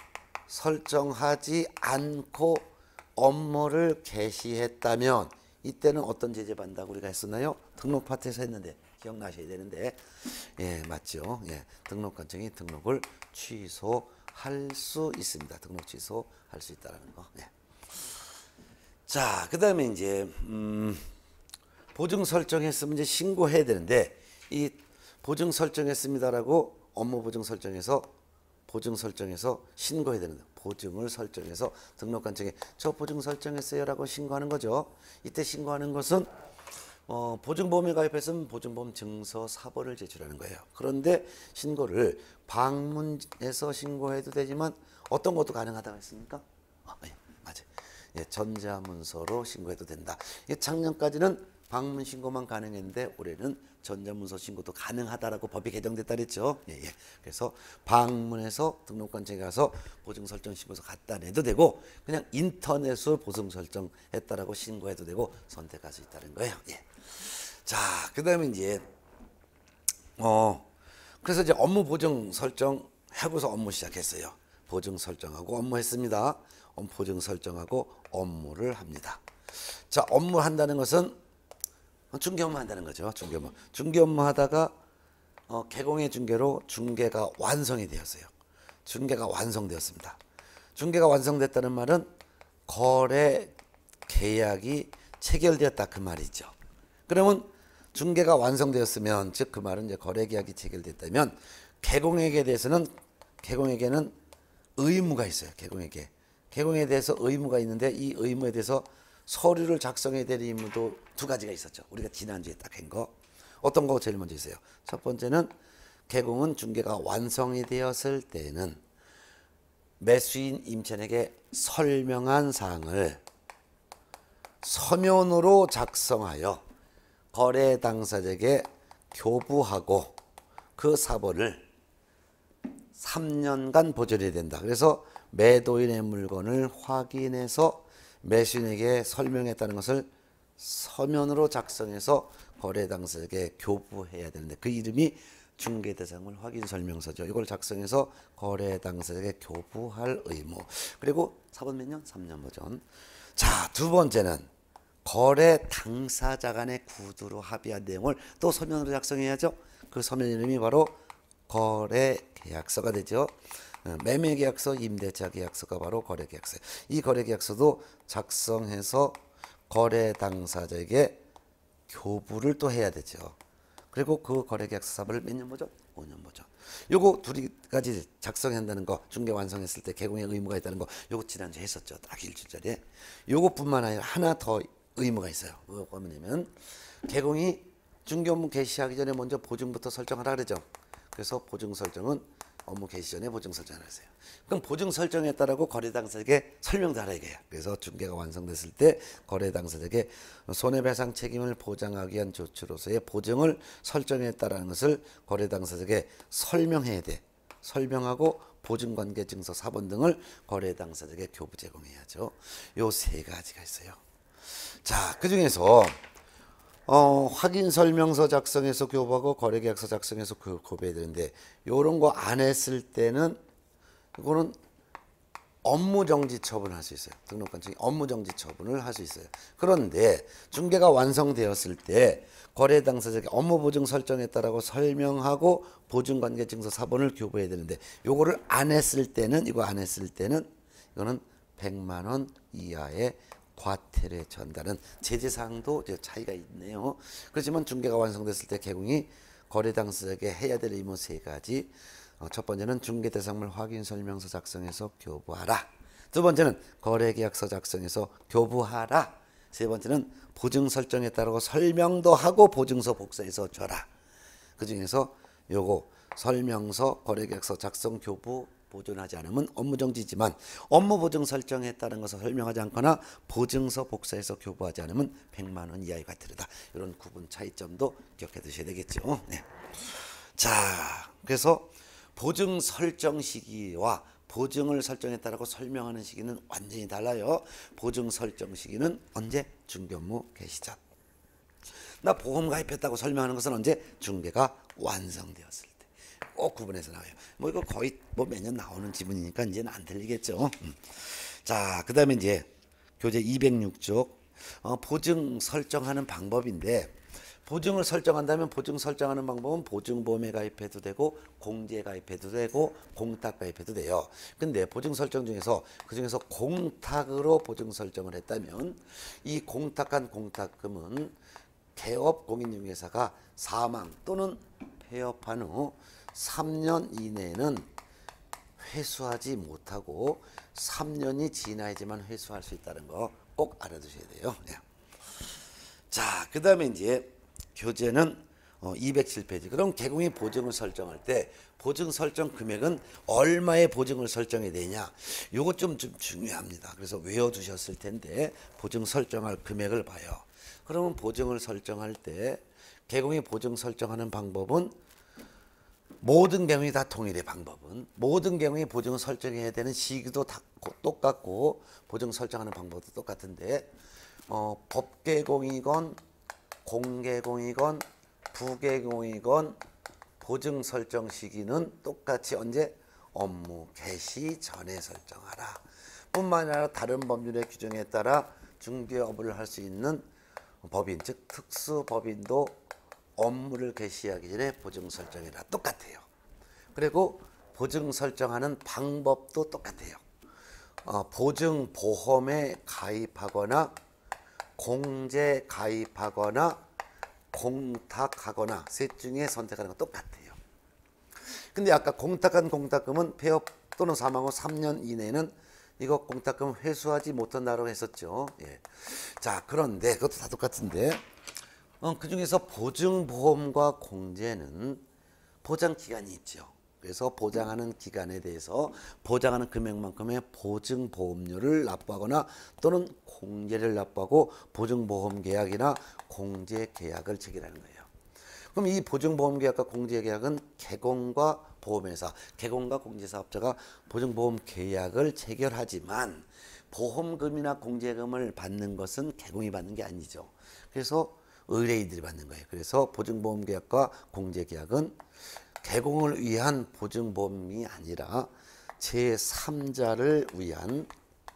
설정하지 않고 업무를 개시했다면 이때는 어떤 제재 받는다고 우리가 했었나요? 등록 파트에서 했는데 기억나셔야 되는데, 예, 맞죠? 예, 등록관청이 등록을 취소할 수 있습니다. 등록 취소할 수 있다는 거. 예. 자, 그다음에 이제 음, 보증 설정했으면 이제 신고해야 되는데, 이 보증 설정했습니다라고 업무 보증 설정해서 보증 설정해서 신고해야 되는데, 보증을 설정해서 등록관청에 저 보증 설정했어요라고 신고하는 거죠. 이때 신고하는 것은 어, 보증보험에 가입했으면 보증보험 증서 사본을 제출하는 거예요. 그런데 신고를 방문해서 신고해도 되지만 어떤 것도 가능하다고 했습니까? 아, 예, 맞아요. 예, 전자문서로 신고해도 된다. 예, 작년까지는 방문 신고만 가능했는데 올해는 전자문서 신고도 가능하다라고 법이 개정됐다 그랬죠. 예, 예. 그래서 방문해서 등록관청에 가서 보증 설정 신고서 갖다 내도 되고, 그냥 인터넷으로 보증 설정했다라고 신고해도 되고 선택할 수 있다는 거예요. 예. 자, 그다음에 이제 어 그래서 이제 업무 보증 설정 하고서 업무 시작했어요. 보증 설정하고 업무 했습니다. 업무 보증 설정하고 업무를 합니다. 자, 업무 한다는 것은 중개 업무 한다는 거죠. 중개 업무. 중개 업무 하다가 어, 개공의 중개로 중개가 완성이 되었어요. 중개가 완성되었습니다. 중개가 완성됐다는 말은 거래 계약이 체결되었다 그 말이죠. 그러면 중개가 완성되었으면, 즉 그 말은 이제 거래 계약이 체결됐다면 개공에게 대해서는, 개공에게는 의무가 있어요. 개공에게. 개공에 대해서 의무가 있는데, 이 의무에 대해서 서류를 작성해야 될 의무도 두 가지가 있었죠. 우리가 지난주에 딱 한 거. 어떤 거 제일 먼저 있어요? 첫 번째는 개공은 중개가 완성이 되었을 때는 매수인 임차인에게 설명한 사항을 서면으로 작성하여 거래 당사자에게 교부하고 그 사본을 삼 년간 보존해야 된다. 그래서 매도인의 물건을 확인해서 매수인에게 설명했다는 것을 서면으로 작성해서 거래 당사자에게 교부해야 되는데, 그 이름이 중개대상물 확인 설명서죠. 이걸 작성해서 거래 당사자에게 교부할 의무. 그리고 사본 몇 년? 삼 년 보존. 자, 두 번째는 거래 당사자 간의 구두로 합의한 내용을 또 서면으로 작성해야죠. 그 서면 이름이 바로 거래 계약서가 되죠. 매매 계약서, 임대차 계약서가 바로 거래 계약서. 이 거래 계약서도 작성해서 거래 당사자에게 교부를 또 해야 되죠. 그리고 그 거래 계약서 사본을 몇 년 보존? 오 년 보존. 요거 두 가지 작성한다는 거, 중개 완성했을 때 개공의 의무가 있다는 거, 요거 지난주에 했었죠. 딱 일주짜리에. 요것뿐만 아니라 하나 더 의무가 있어요. 뭐가 뭐냐면 개공이 중개 업무 개시하기 전에 먼저 보증부터 설정하라 그러죠. 그래서 보증 설정은 업무 개시 전에 보증 설정을 하세요. 그럼 보증 설정에 따르고 거래 당사자에게 설명도 하라 이거야. 그래서 중개가 완성됐을 때 거래 당사자에게 손해배상 책임을 보장하기 위한 조치로서의 보증을 설정했다라는 것을 거래 당사자에게 설명해야 돼. 설명하고 보증관계 증서 사본 등을 거래 당사자에게 교부 제공해야죠. 요 세 가지가 있어요. 자, 그 중에서 어, 확인 설명서 작성해서 교부하고 거래계약서 작성해서 교부해야 되는데, 요런 거 안 했을 때는 이거는 업무정지 처분을 할 수 있어요. 등록관청이 업무정지 처분을 할 수 있어요. 그런데 중개가 완성되었을 때 거래 당사자에게 업무보증 설정했다라고 설명하고 보증관계증서 사본을 교부해야 되는데, 요거를 안 했을 때는, 이거 안 했을 때는 이거는 백만 원 이하의 과태료에 처한다는 제재사항도 차이가 있네요. 그렇지만 중개가 완성됐을 때 개공이 거래 당사자에게 해야 될 의무 세 가지. 어, 첫 번째는 중개대상물 확인설명서 작성해서 교부하라. 두 번째는 거래계약서 작성해서 교부하라. 세 번째는 보증 설정에 따르고 설명도 하고 보증서 복사해서 줘라. 그 중에서 요거 설명서, 거래계약서 작성, 교부 보존하지 않으면 업무정지지만, 업무보증 설정에 따른 것을 설명하지 않거나 보증서 복사해서 교부하지 않으면 백만 원 이하의 과태료다. 이런 구분 차이점도 기억해 두셔야 되겠죠. 네. 자, 그래서 보증 설정 시기와 보증을 설정했다라고 설명하는 시기는 완전히 달라요. 보증 설정 시기는 언제? 중개 업무 개시 전. 나 보험 가입했다고 설명하는 것은 언제? 중개가 완성되었을 때. 꼭 구분해서 나와요. 뭐 이거 거의 뭐 매년 나오는 지문이니까 이제는 안 틀리겠죠. 음. 자, 그다음에 이제 교재 이백육 쪽 어, 보증 설정하는 방법인데, 보증을 설정한다면 보증 설정하는 방법은 보증보험에 가입해도 되고 공제에 가입해도 되고 공탁 가입해도 돼요. 근데 보증 설정 중에서 그중에서 공탁으로 보증 설정을 했다면 이 공탁한 공탁금은 개업 공인중개사가 사망 또는 폐업한 후 삼 년 이내에는 회수하지 못하고 삼 년이 지나야지만 회수할 수 있다는 거 꼭 알아두셔야 돼요. 네. 자, 그 다음에 이제 교재는 어, 이백칠 페이지. 그럼 개공이 보증을 설정할 때 보증 설정 금액은 얼마의 보증을 설정해야 되냐? 요거 좀, 좀 중요합니다. 그래서 외워두셨을 텐데 보증 설정할 금액을 봐요. 그러면 보증을 설정할 때 개공이 보증 설정하는 방법은 모든 경우에 다 통일해. 방법은 모든 경우에 보증을 설정해야 되는 시기도 다 똑같고 보증 설정하는 방법도 똑같은데 어, 법개공이건 공개공이건 부개공이건 보증 설정 시기는 똑같이 언제? 업무 개시 전에 설정하라. 뿐만 아니라 다른 법률의 규정에 따라 중개업을 할 수 있는 법인, 즉 특수법인도 업무를 개시하기 전에 보증 설정이라 똑같아요. 그리고 보증 설정하는 방법도 똑같아요. 어, 보증보험에 가입하거나 공제 가입하거나 공탁하거나 셋 중에 선택하는 건 똑같아요. 근데 아까 공탁한 공탁금은 폐업 또는 사망 후 삼 년 이내는 이거 공탁금 회수하지 못한다고 했었죠. 예. 자, 그런데 그것도 다 똑같은데 어, 그 중에서 보증보험과 공제는 보장 기간이 있죠. 그래서 보장하는 기간에 대해서 보장하는 금액만큼의 보증보험료를 납부하거나 또는 공제를 납부하고 보증보험 계약이나 공제 계약을 체결하는 거예요. 그럼 이 보증보험 계약과 공제 계약은 개공과 보험회사, 개공과 공제사업자가 보증보험 계약을 체결하지만 보험금이나 공제금을 받는 것은 개공이 받는 게 아니죠. 그래서 의뢰인들이 받는 거예요. 그래서 보증보험 계약과 공제 계약은 개공을 위한 보증보험이 아니라 제삼자를 위한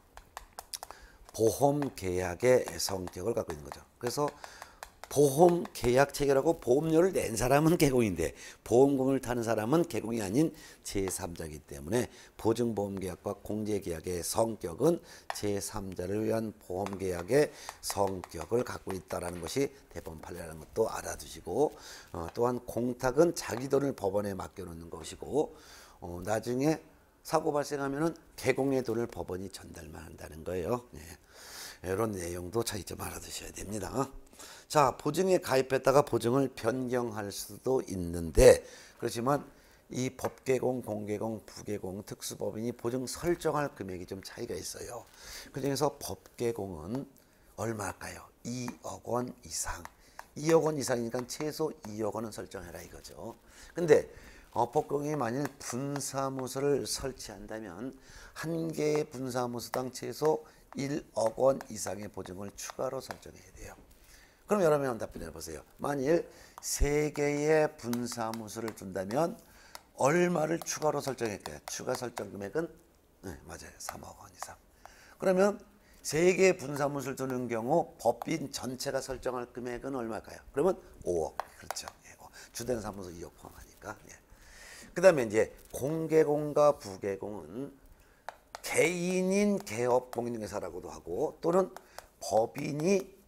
보험 계약의 성격을 갖고 있는 거죠. 그래서 보험 계약 체결하고 보험료를 낸 사람은 개공인데 보험금을 타는 사람은 개공이 아닌 제삼자이기 때문에 보증보험 계약과 공제 계약의 성격은 제삼자를 위한 보험 계약의 성격을 갖고 있다는 것이 대법원 판례라는 것도 알아두시고 어, 또한 공탁은 자기 돈을 법원에 맡겨놓는 것이고 어, 나중에 사고 발생하면은 개공의 돈을 법원이 전달만 한다는 거예요. 네. 이런 내용도 차이점 알아두셔야 됩니다. 자, 보증에 가입했다가 보증을 변경할 수도 있는데 그렇지만 이 법개공, 공개공, 부개공, 특수법인이 보증 설정할 금액이 좀 차이가 있어요. 그중에서 법개공은 얼마일까요? 이억 원 이상. 이억 원 이상이니까 최소 이억 원은 설정해라 이거죠. 근데 어, 법개공이 만일 분사무소를 설치한다면 한 개의 분사무소당 최소 일억 원 이상의 보증을 추가로 설정해야 돼요. 그럼 여러분 한번 답변해 보세요. 만일 세 개의 분사무소를 둔다면 얼마를 추가로 설정할까요? 추가 설정 금액은 네, 맞아요. 삼억 원 이상. 그러면 세 개의 분사무소를 두는 경우 법인 전체가 설정할 금액은 얼마일까요? 그러면 오억. 그렇죠. 예, 주된 사무소 이억 포함하니까. 예. 그 다음에 이제 공개공과 부개공은 개인인 개업 공인중개사라고도 하고 또는 법인이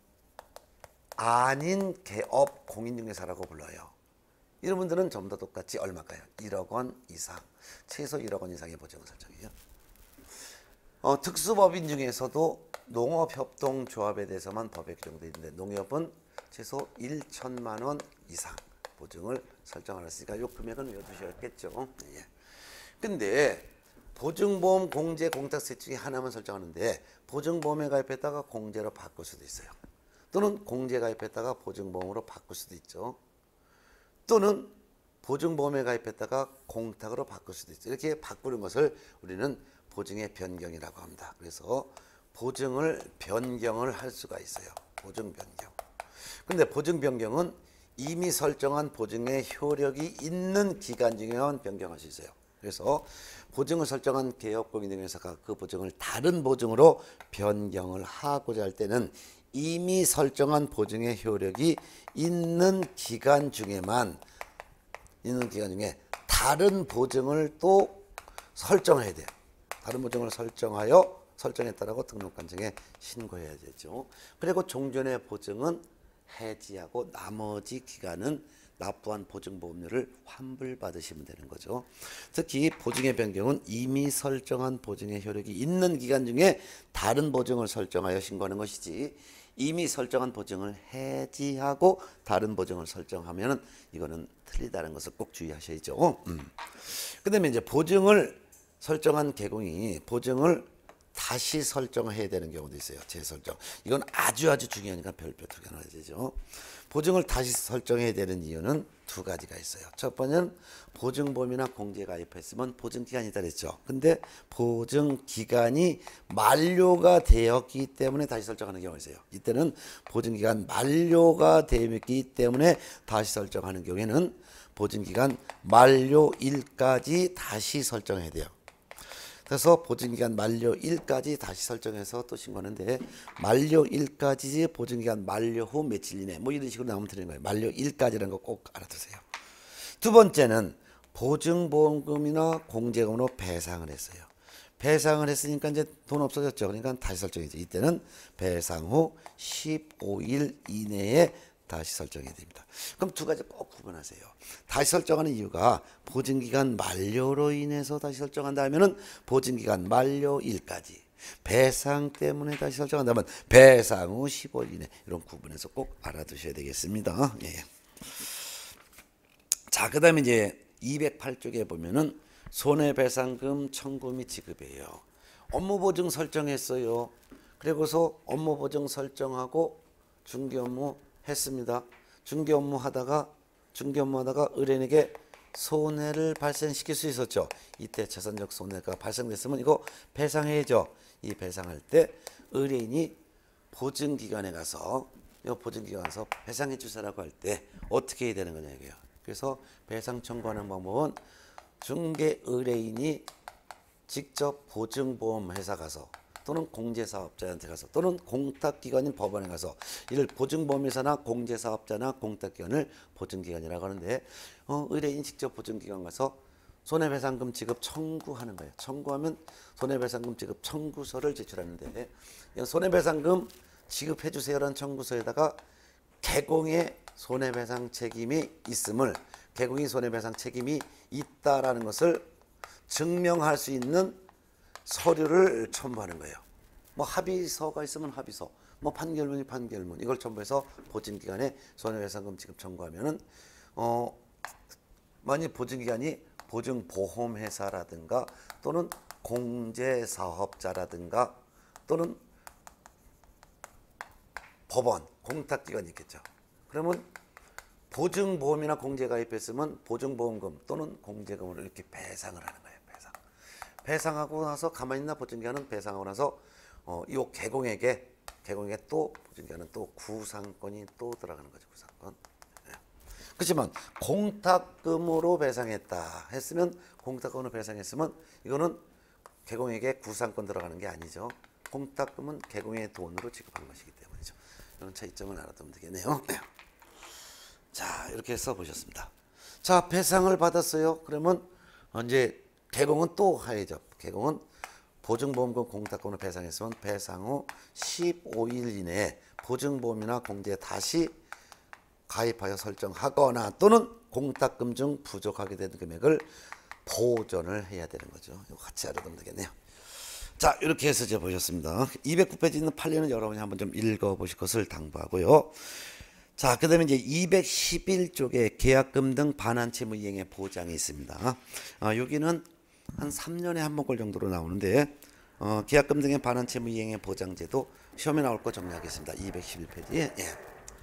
아닌 개업 공인중개사라고 불러요. 이런 분들은 전부 다 똑같이 얼마일까요? 일억 원 이상, 최소 일억 원 이상의 보증을 설정해요. 어, 특수법인 중에서도 농업협동조합에 대해서만 법에 규정되어 있는데 농협은 최소 천만 원 이상 보증을 설정하였으니까 이 금액은 외워두셔야겠죠. 예. 근데 보증보험, 공제, 공탁 셋 중에 하나만 설정하는데 보증보험에 가입했다가 공제로 바꿀 수도 있어요. 또는 공제 가입했다가 보증보험으로 바꿀 수도 있죠. 또는 보증보험에 가입했다가 공탁으로 바꿀 수도 있죠. 이렇게 바꾸는 것을 우리는 보증의 변경이라고 합니다. 그래서 보증을 변경을 할 수가 있어요. 보증 변경. 근데 보증 변경은 이미 설정한 보증의 효력이 있는 기간 중에만 변경할 수 있어요. 그래서 보증을 설정한 개업공인중개사가 그 보증을 다른 보증으로 변경을 하고자 할 때는 이미 설정한 보증의 효력이 있는 기간 중에만 있는 기간 중에 다른 보증을 또 설정해야 돼요. 다른 보증을 설정하여 설정했다라고 등록관청에 신고해야 되죠. 그리고 종전의 보증은 해지하고 나머지 기간은 납부한 보증보험료를 환불받으시면 되는 거죠. 특히 보증의 변경은 이미 설정한 보증의 효력이 있는 기간 중에 다른 보증을 설정하여 신고하는 것이지 이미 설정한 보증을 해지하고 다른 보증을 설정하면 이거는 틀리다는 것을 꼭 주의하셔야죠. 음. 그다음에 이제 보증을 설정한 개공이 보증을 다시 설정해야 되는 경우도 있어요. 재설정. 이건 아주 아주 중요하니까 별표 두 개나 해야 되죠. 보증을 다시 설정해야 되는 이유는 두 가지가 있어요. 첫 번째는 보증보험이나 공제 가입했으면 보증기간이다 그랬죠. 근데 보증기간이 만료가 되었기 때문에 다시 설정하는 경우가 있어요. 이때는 보증기간 만료가 되었기 때문에 다시 설정하는 경우에는 보증기간 만료일까지 다시 설정해야 돼요. 그래서 보증기간 만료일까지 다시 설정해서 또 신고하는데 만료일까지 보증기간 만료 후 며칠 이내 뭐 이런 식으로 나오면 되는 거예요. 만료일까지라는 거 꼭 알아두세요. 두 번째는 보증보험금이나 공제금으로 배상을 했어요. 배상을 했으니까 이제 돈 없어졌죠. 그러니까 다시 설정이죠. 이때는 배상 후 십오 일 이내에 다시 설정해야 됩니다. 그럼 두 가지 꼭 구분하세요. 다시 설정하는 이유가 보증기간 만료로 인해서 다시 설정한다 하면은 보증기간 만료일까지, 배상 때문에 다시 설정한다면 배상 후 십오 일 이내, 이런 구분해서 꼭 알아두셔야 되겠습니다. 예. 자, 그 다음에 이제 이백팔 쪽에 보면은 손해배상금 청구 및 지급이에요. 업무보증 설정했어요. 그리고서 업무보증 설정하고 중개업무 했습니다. 중개업무 하다가 중개업무 하다가 의뢰인에게 손해를 발생시킬 수 있었죠. 이때 재산적 손해가 발생됐으면 이거 배상해야죠. 이 배상할 때 의뢰인이 보증기관에 가서 이 보증기관에 가서 배상해 주세요라고 할 때 어떻게 해야 되는 거냐 이거예요. 그래서 배상 청구하는 방법은 중개 의뢰인이 직접 보증보험 회사 가서 또는 공제사업자한테 가서 또는 공탁기관인 법원에 가서 이를 보증보험회사나 공제사업자나 공탁기관을 보증기관이라고 하는데 어, 의뢰인이 직접 보증기관 가서 손해배상금 지급 청구하는 거예요. 청구하면 손해배상금 지급 청구서를 제출하는데 손해배상금 지급해 주세요라는 청구서에다가 개공의 손해배상 책임이 있음을 개공이 손해배상 책임이 있다라는 것을 증명할 수 있는 서류를 첨부하는 거예요. 뭐 합의서가 있으면 합의서, 뭐 판결문이 판결문, 이걸 첨부해서 보증기관에 손해배상금 지급 청구하면은 어 만약 보증기관이 보증보험회사라든가 또는 공제사업자라든가 또는 법원, 공탁기관이 있겠죠. 그러면 보증보험이나 공제가입했으면 보증보험금 또는 공제금으로 이렇게 배상을 하는 거예요. 배상. 배상하고 나서 가만히 있나 보증기관은 배상하고 나서 어, 이 개공에게 개공에게 또 보증기관은 또 구상권이 또 들어가는 거죠. 구상권. 네. 그렇지만 공탁금으로 배상했다 했으면 공탁금으로 배상했으면 이거는 개공에게 구상권 들어가는 게 아니죠. 공탁금은 개공의 돈으로 지급한 것이기 때문이죠. 이런 차이점을 알아두면 되겠네요. 네. 자, 이렇게 써보셨습니다. 자, 배상을 받았어요. 그러면 이제 개공은 또 해야죠. 개공은 보증보험금 공탁금으로 배상했으면 배상 후 십오 일 이내에 보증보험이나 공제에 다시 가입하여 설정하거나 또는 공탁금 중 부족하게 되는 금액을 보전을 해야 되는 거죠. 이거 같이 알아두면 되겠네요. 자, 이렇게 해서 제가 보셨습니다. 이백구 페이지 있는 판례는 여러분이 한번 좀 읽어보실 것을 당부하고요. 자, 그 다음에 이제 이백십일 쪽에 계약금 등 반환 채무 이행의 보장이 있습니다. 아, 여기는 한 삼 년에 한 번꼴 정도로 나오는데, 어, 계약금 등의 반환 채무 이행의 보장제도 시험에 나올 거 정리하겠습니다. 이백십일 페이지에. 예.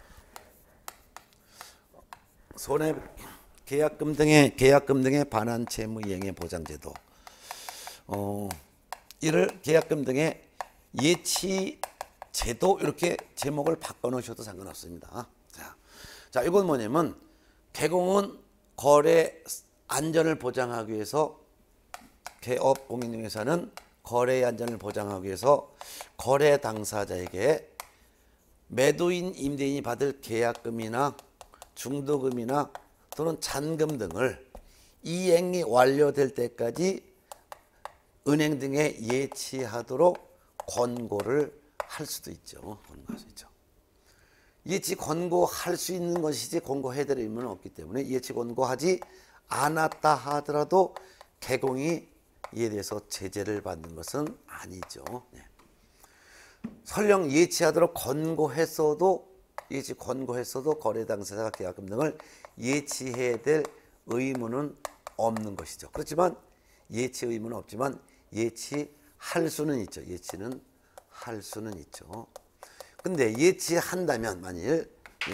손해 계약금 등의 계약금 등의 반환 채무 이행의 보장제도. 어, 이를 계약금 등의 예치 제도 이렇게 제목을 바꿔 놓으셔도 상관없습니다. 자, 자, 이건 뭐냐면 개공은 거래 안전을 보장하기 위해서 개업 공인중개사는 거래의 안전을 보장하기 위해서 거래 당사자에게 매도인, 임대인이 받을 계약금이나 중도금이나 또는 잔금 등을 이행이 완료될 때까지 은행 등에 예치하도록 권고를 할 수도 있죠. 권고할 수 있죠. 예치 권고할 수 있는 것이지 권고해드릴 의무는 없기 때문에 예치 권고하지 않았다 하더라도 개공이 이에 대해서 제재를 받는 것은 아니죠. 네. 설령 예치하도록 권고했어도 예치 권고했어도 거래 당사자가 계약금 등을 예치해야 될 의무는 없는 것이죠. 그렇지만 예치 의무는 없지만 예치할 수는 있죠. 예치는 할 수는 있죠. 근데 예치한다면 만일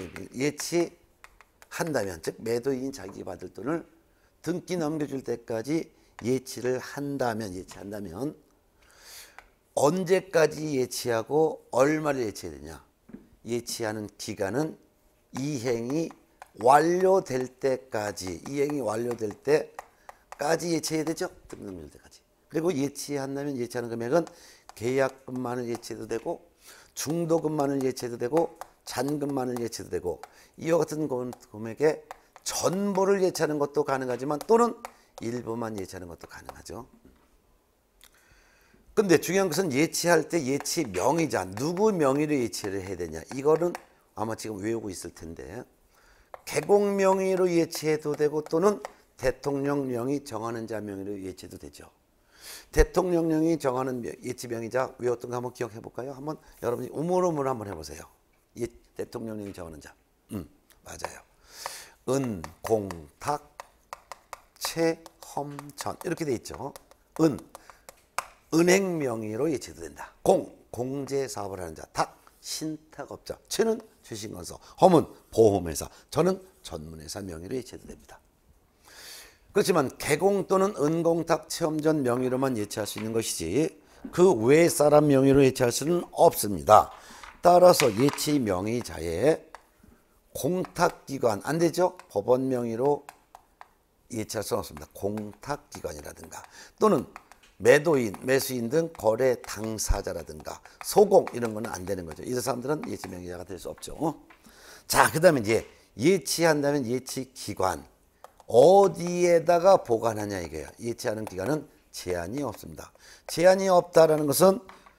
예치한다면 즉 매도인이 자기 받을 돈을 등기 넘겨줄 때까지 예치를 한다면 예치한다면 언제까지 예치하고 얼마를 예치해야 되냐? 예치하는 기간은 이행이 완료될 때까지 이행이 완료될 때까지 예치해야 되죠. 등기 넘겨줄 때까지. 그리고 예치한다면 예치하는 금액은 계약금만을 예치해도 되고 중도금만을 예치해도 되고 잔금만을 예치해도 되고 이와 같은 금액의 전부를 예치하는 것도 가능하지만 또는 일부만 예치하는 것도 가능하죠. 근데 중요한 것은 예치할 때 예치 명의자 누구 명의로 예치를 해야 되냐 이거는 아마 지금 외우고 있을 텐데 개공 명의로 예치해도 되고 또는 대통령 명의 정하는 자 명의로 예치해도 되죠. 대통령령이 정하는 예치 명의자 외웠던 거 한번 기억해 볼까요? 한번 여러분이 우물우물 한번 해보세요. 예, 대통령령이 정하는 자. 음, 맞아요. 은, 공, 탁, 채, 험, 전 이렇게 돼 있죠. 은, 은행 명의로 예치도 된다. 공, 공제 사업을 하는 자. 탁, 신탁업자. 채는 주식건설. 험은 보험회사. 전은 전문회사 명의로 예치도 됩니다. 그렇지만 개공 또는 은공탁 체험전 명의로만 예치할 수 있는 것이지 그 외 사람 명의로 예치할 수는 없습니다. 따라서 예치 명의자의 공탁기관 안 되죠? 법원 명의로 예치할 수는 없습니다. 공탁기관이라든가 또는 매도인, 매수인 등 거래 당사자라든가 소공 이런 거는 안 되는 거죠. 이 사람들은 예치 명의자가 될 수 없죠. 자, 그 다음에 이제 예치한다면 예치기관 어디에다가 보관하냐 이거야. 예치하는 기간은 제한이 없습니다. 제한이 없다라는 것은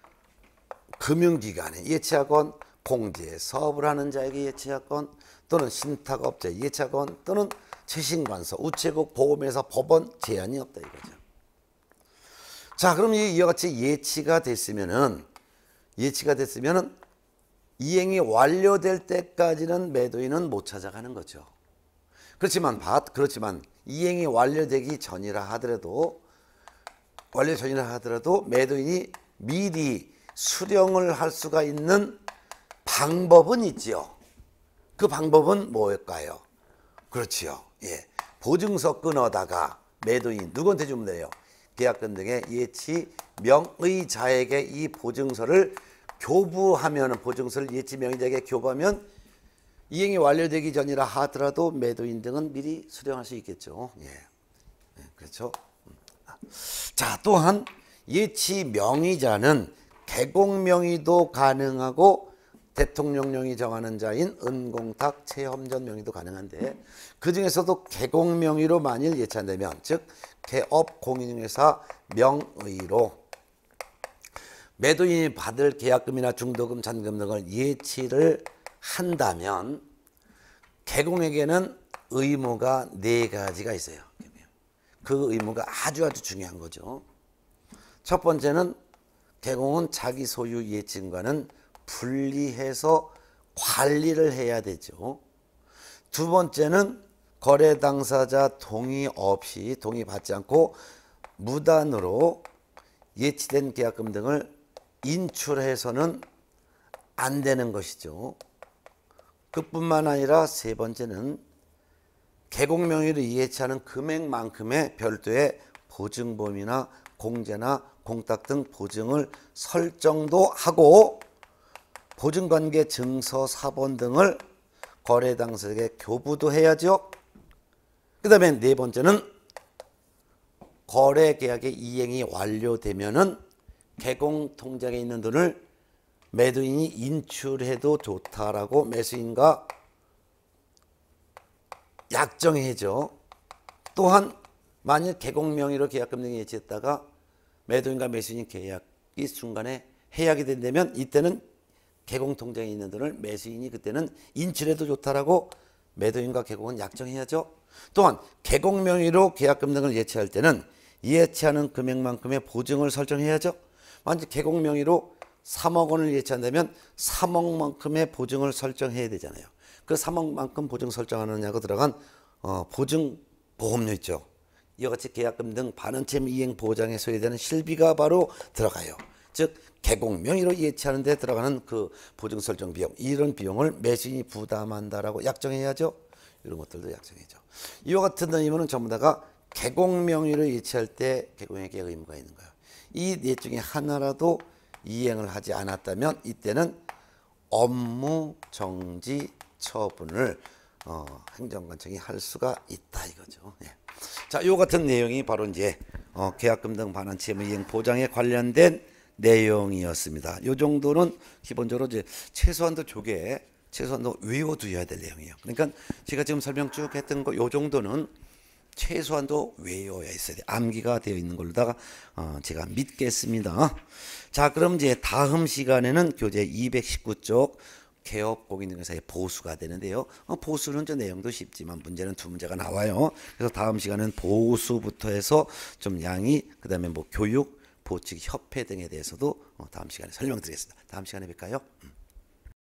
금융기관에 예치하건 공제 사업을 하는 자에게 예치하건 또는 신탁업자에 예치하건 또는 최신관서, 우체국, 보험회사, 법원 제한이 없다 이거죠. 자, 그럼 이와 같이 예치가 됐으면은 예치가 됐으면은 이행이 완료될 때까지는 매도인은 못 찾아가는 거죠. 그렇지만 그렇지만 이행이 완료되기 전이라 하더라도 완료 전이라 하더라도 매도인이 미리 수령을 할 수가 있는 방법은 있지요. 그 방법은 뭘까요? 그렇지요. 예, 보증서 끊어다가 매도인 누구한테 주면 돼요? 계약금 등의 예치 명의자에게 이 보증서를 교부하면 보증서를 예치 명의자에게 교부하면 이행이 완료되기 전이라 하더라도 매도인 등은 미리 수령할 수 있겠죠. 예, 예 그렇죠. 자, 또한 예치 명의자는 개공 명의도 가능하고 대통령령이 정하는 자인 은공탁 체험전 명의도 가능한데 그 중에서도 개공 명의로 만일 예치한다면 즉 개업 공인중개사 명의로 매도인이 받을 계약금이나 중도금, 잔금 등을 예치를 한다면 개공에게는 의무가 네 가지가 있어요. 그 의무가 아주 아주 중요한 거죠. 첫 번째는 개공은 자기 소유 예치인과는 분리해서 관리를 해야 되죠. 두 번째는 거래 당사자 동의 없이 동의받지 않고 무단으로 예치된 계약금 등을 인출해서는 안 되는 것이죠. 그뿐만 아니라 세 번째는 개공 명의로 예치하는 금액만큼의 별도의 보증보험이나 공제나 공탁 등 보증을 설정도 하고 보증관계 증서 사본 등을 거래 당사자에게 교부도 해야죠. 그 다음에 네 번째는 거래 계약의 이행이 완료되면은 개공 통장에 있는 돈을 매도인이 인출해도 좋다라고 매수인과 약정해죠. 또한 만일 개공 명의로 계약금 등이 예치했다가 매도인과 매수인 계약이 순간에 해약이 된다면 이때는 개공 통장에 있는 돈을 매수인이 그때는 인출해도 좋다라고 매도인과 개공은 약정해야죠. 또한 개공 명의로 계약금 등을 예치할 때는 예치하는 금액만큼의 보증을 설정해야죠. 만약 개공 명의로 삼억 원을 예치한다면 삼억만큼의 보증을 설정해야 되잖아요. 그 삼억만큼 보증 설정하느냐고 들어간 어, 보증 보험료 있죠. 이와 같이 계약금 등 반환채무 이행 보장에 소요되는 실비가 바로 들어가요. 즉 개공 명의로 예치하는 데 들어가는 그 보증 설정 비용, 이런 비용을 매수인이 부담한다라고 약정해야죠. 이런 것들도 약정해야죠. 이와 같은 의무는 전부 다가 개공 명의로 예치할 때 개공에게 의무가 있는 거예요. 이 넷 중에 하나라도 이행을 하지 않았다면 이때는 업무 정지 처분을 어, 행정관청이 할 수가 있다 이거죠. 예. 자, 이 같은 내용이 바로 이제 어, 계약금 등 반환채무 이행 보장에 관련된 내용이었습니다. 이 정도는 기본적으로 이제 최소한도 조개, 최소한도 외워두어야 될 내용이에요. 그러니까 제가 지금 설명 쭉 했던 거 이 정도는 최소한도 외워야 있어야 돼. 암기가 되어 있는 걸로다가 어, 제가 믿겠습니다. 자, 그럼 이제 다음 시간에는 교재 이백십구 쪽 개업 공인중개사의 보수가 되는데요. 어, 보수는 저 내용도 쉽지만 문제는 두 문제가 나와요. 그래서 다음 시간은 보수부터 해서 좀 양이, 그 다음에 뭐 교육, 보칙, 협회 등에 대해서도 어, 다음 시간에 설명드리겠습니다. 다음 시간에 뵐까요? 음.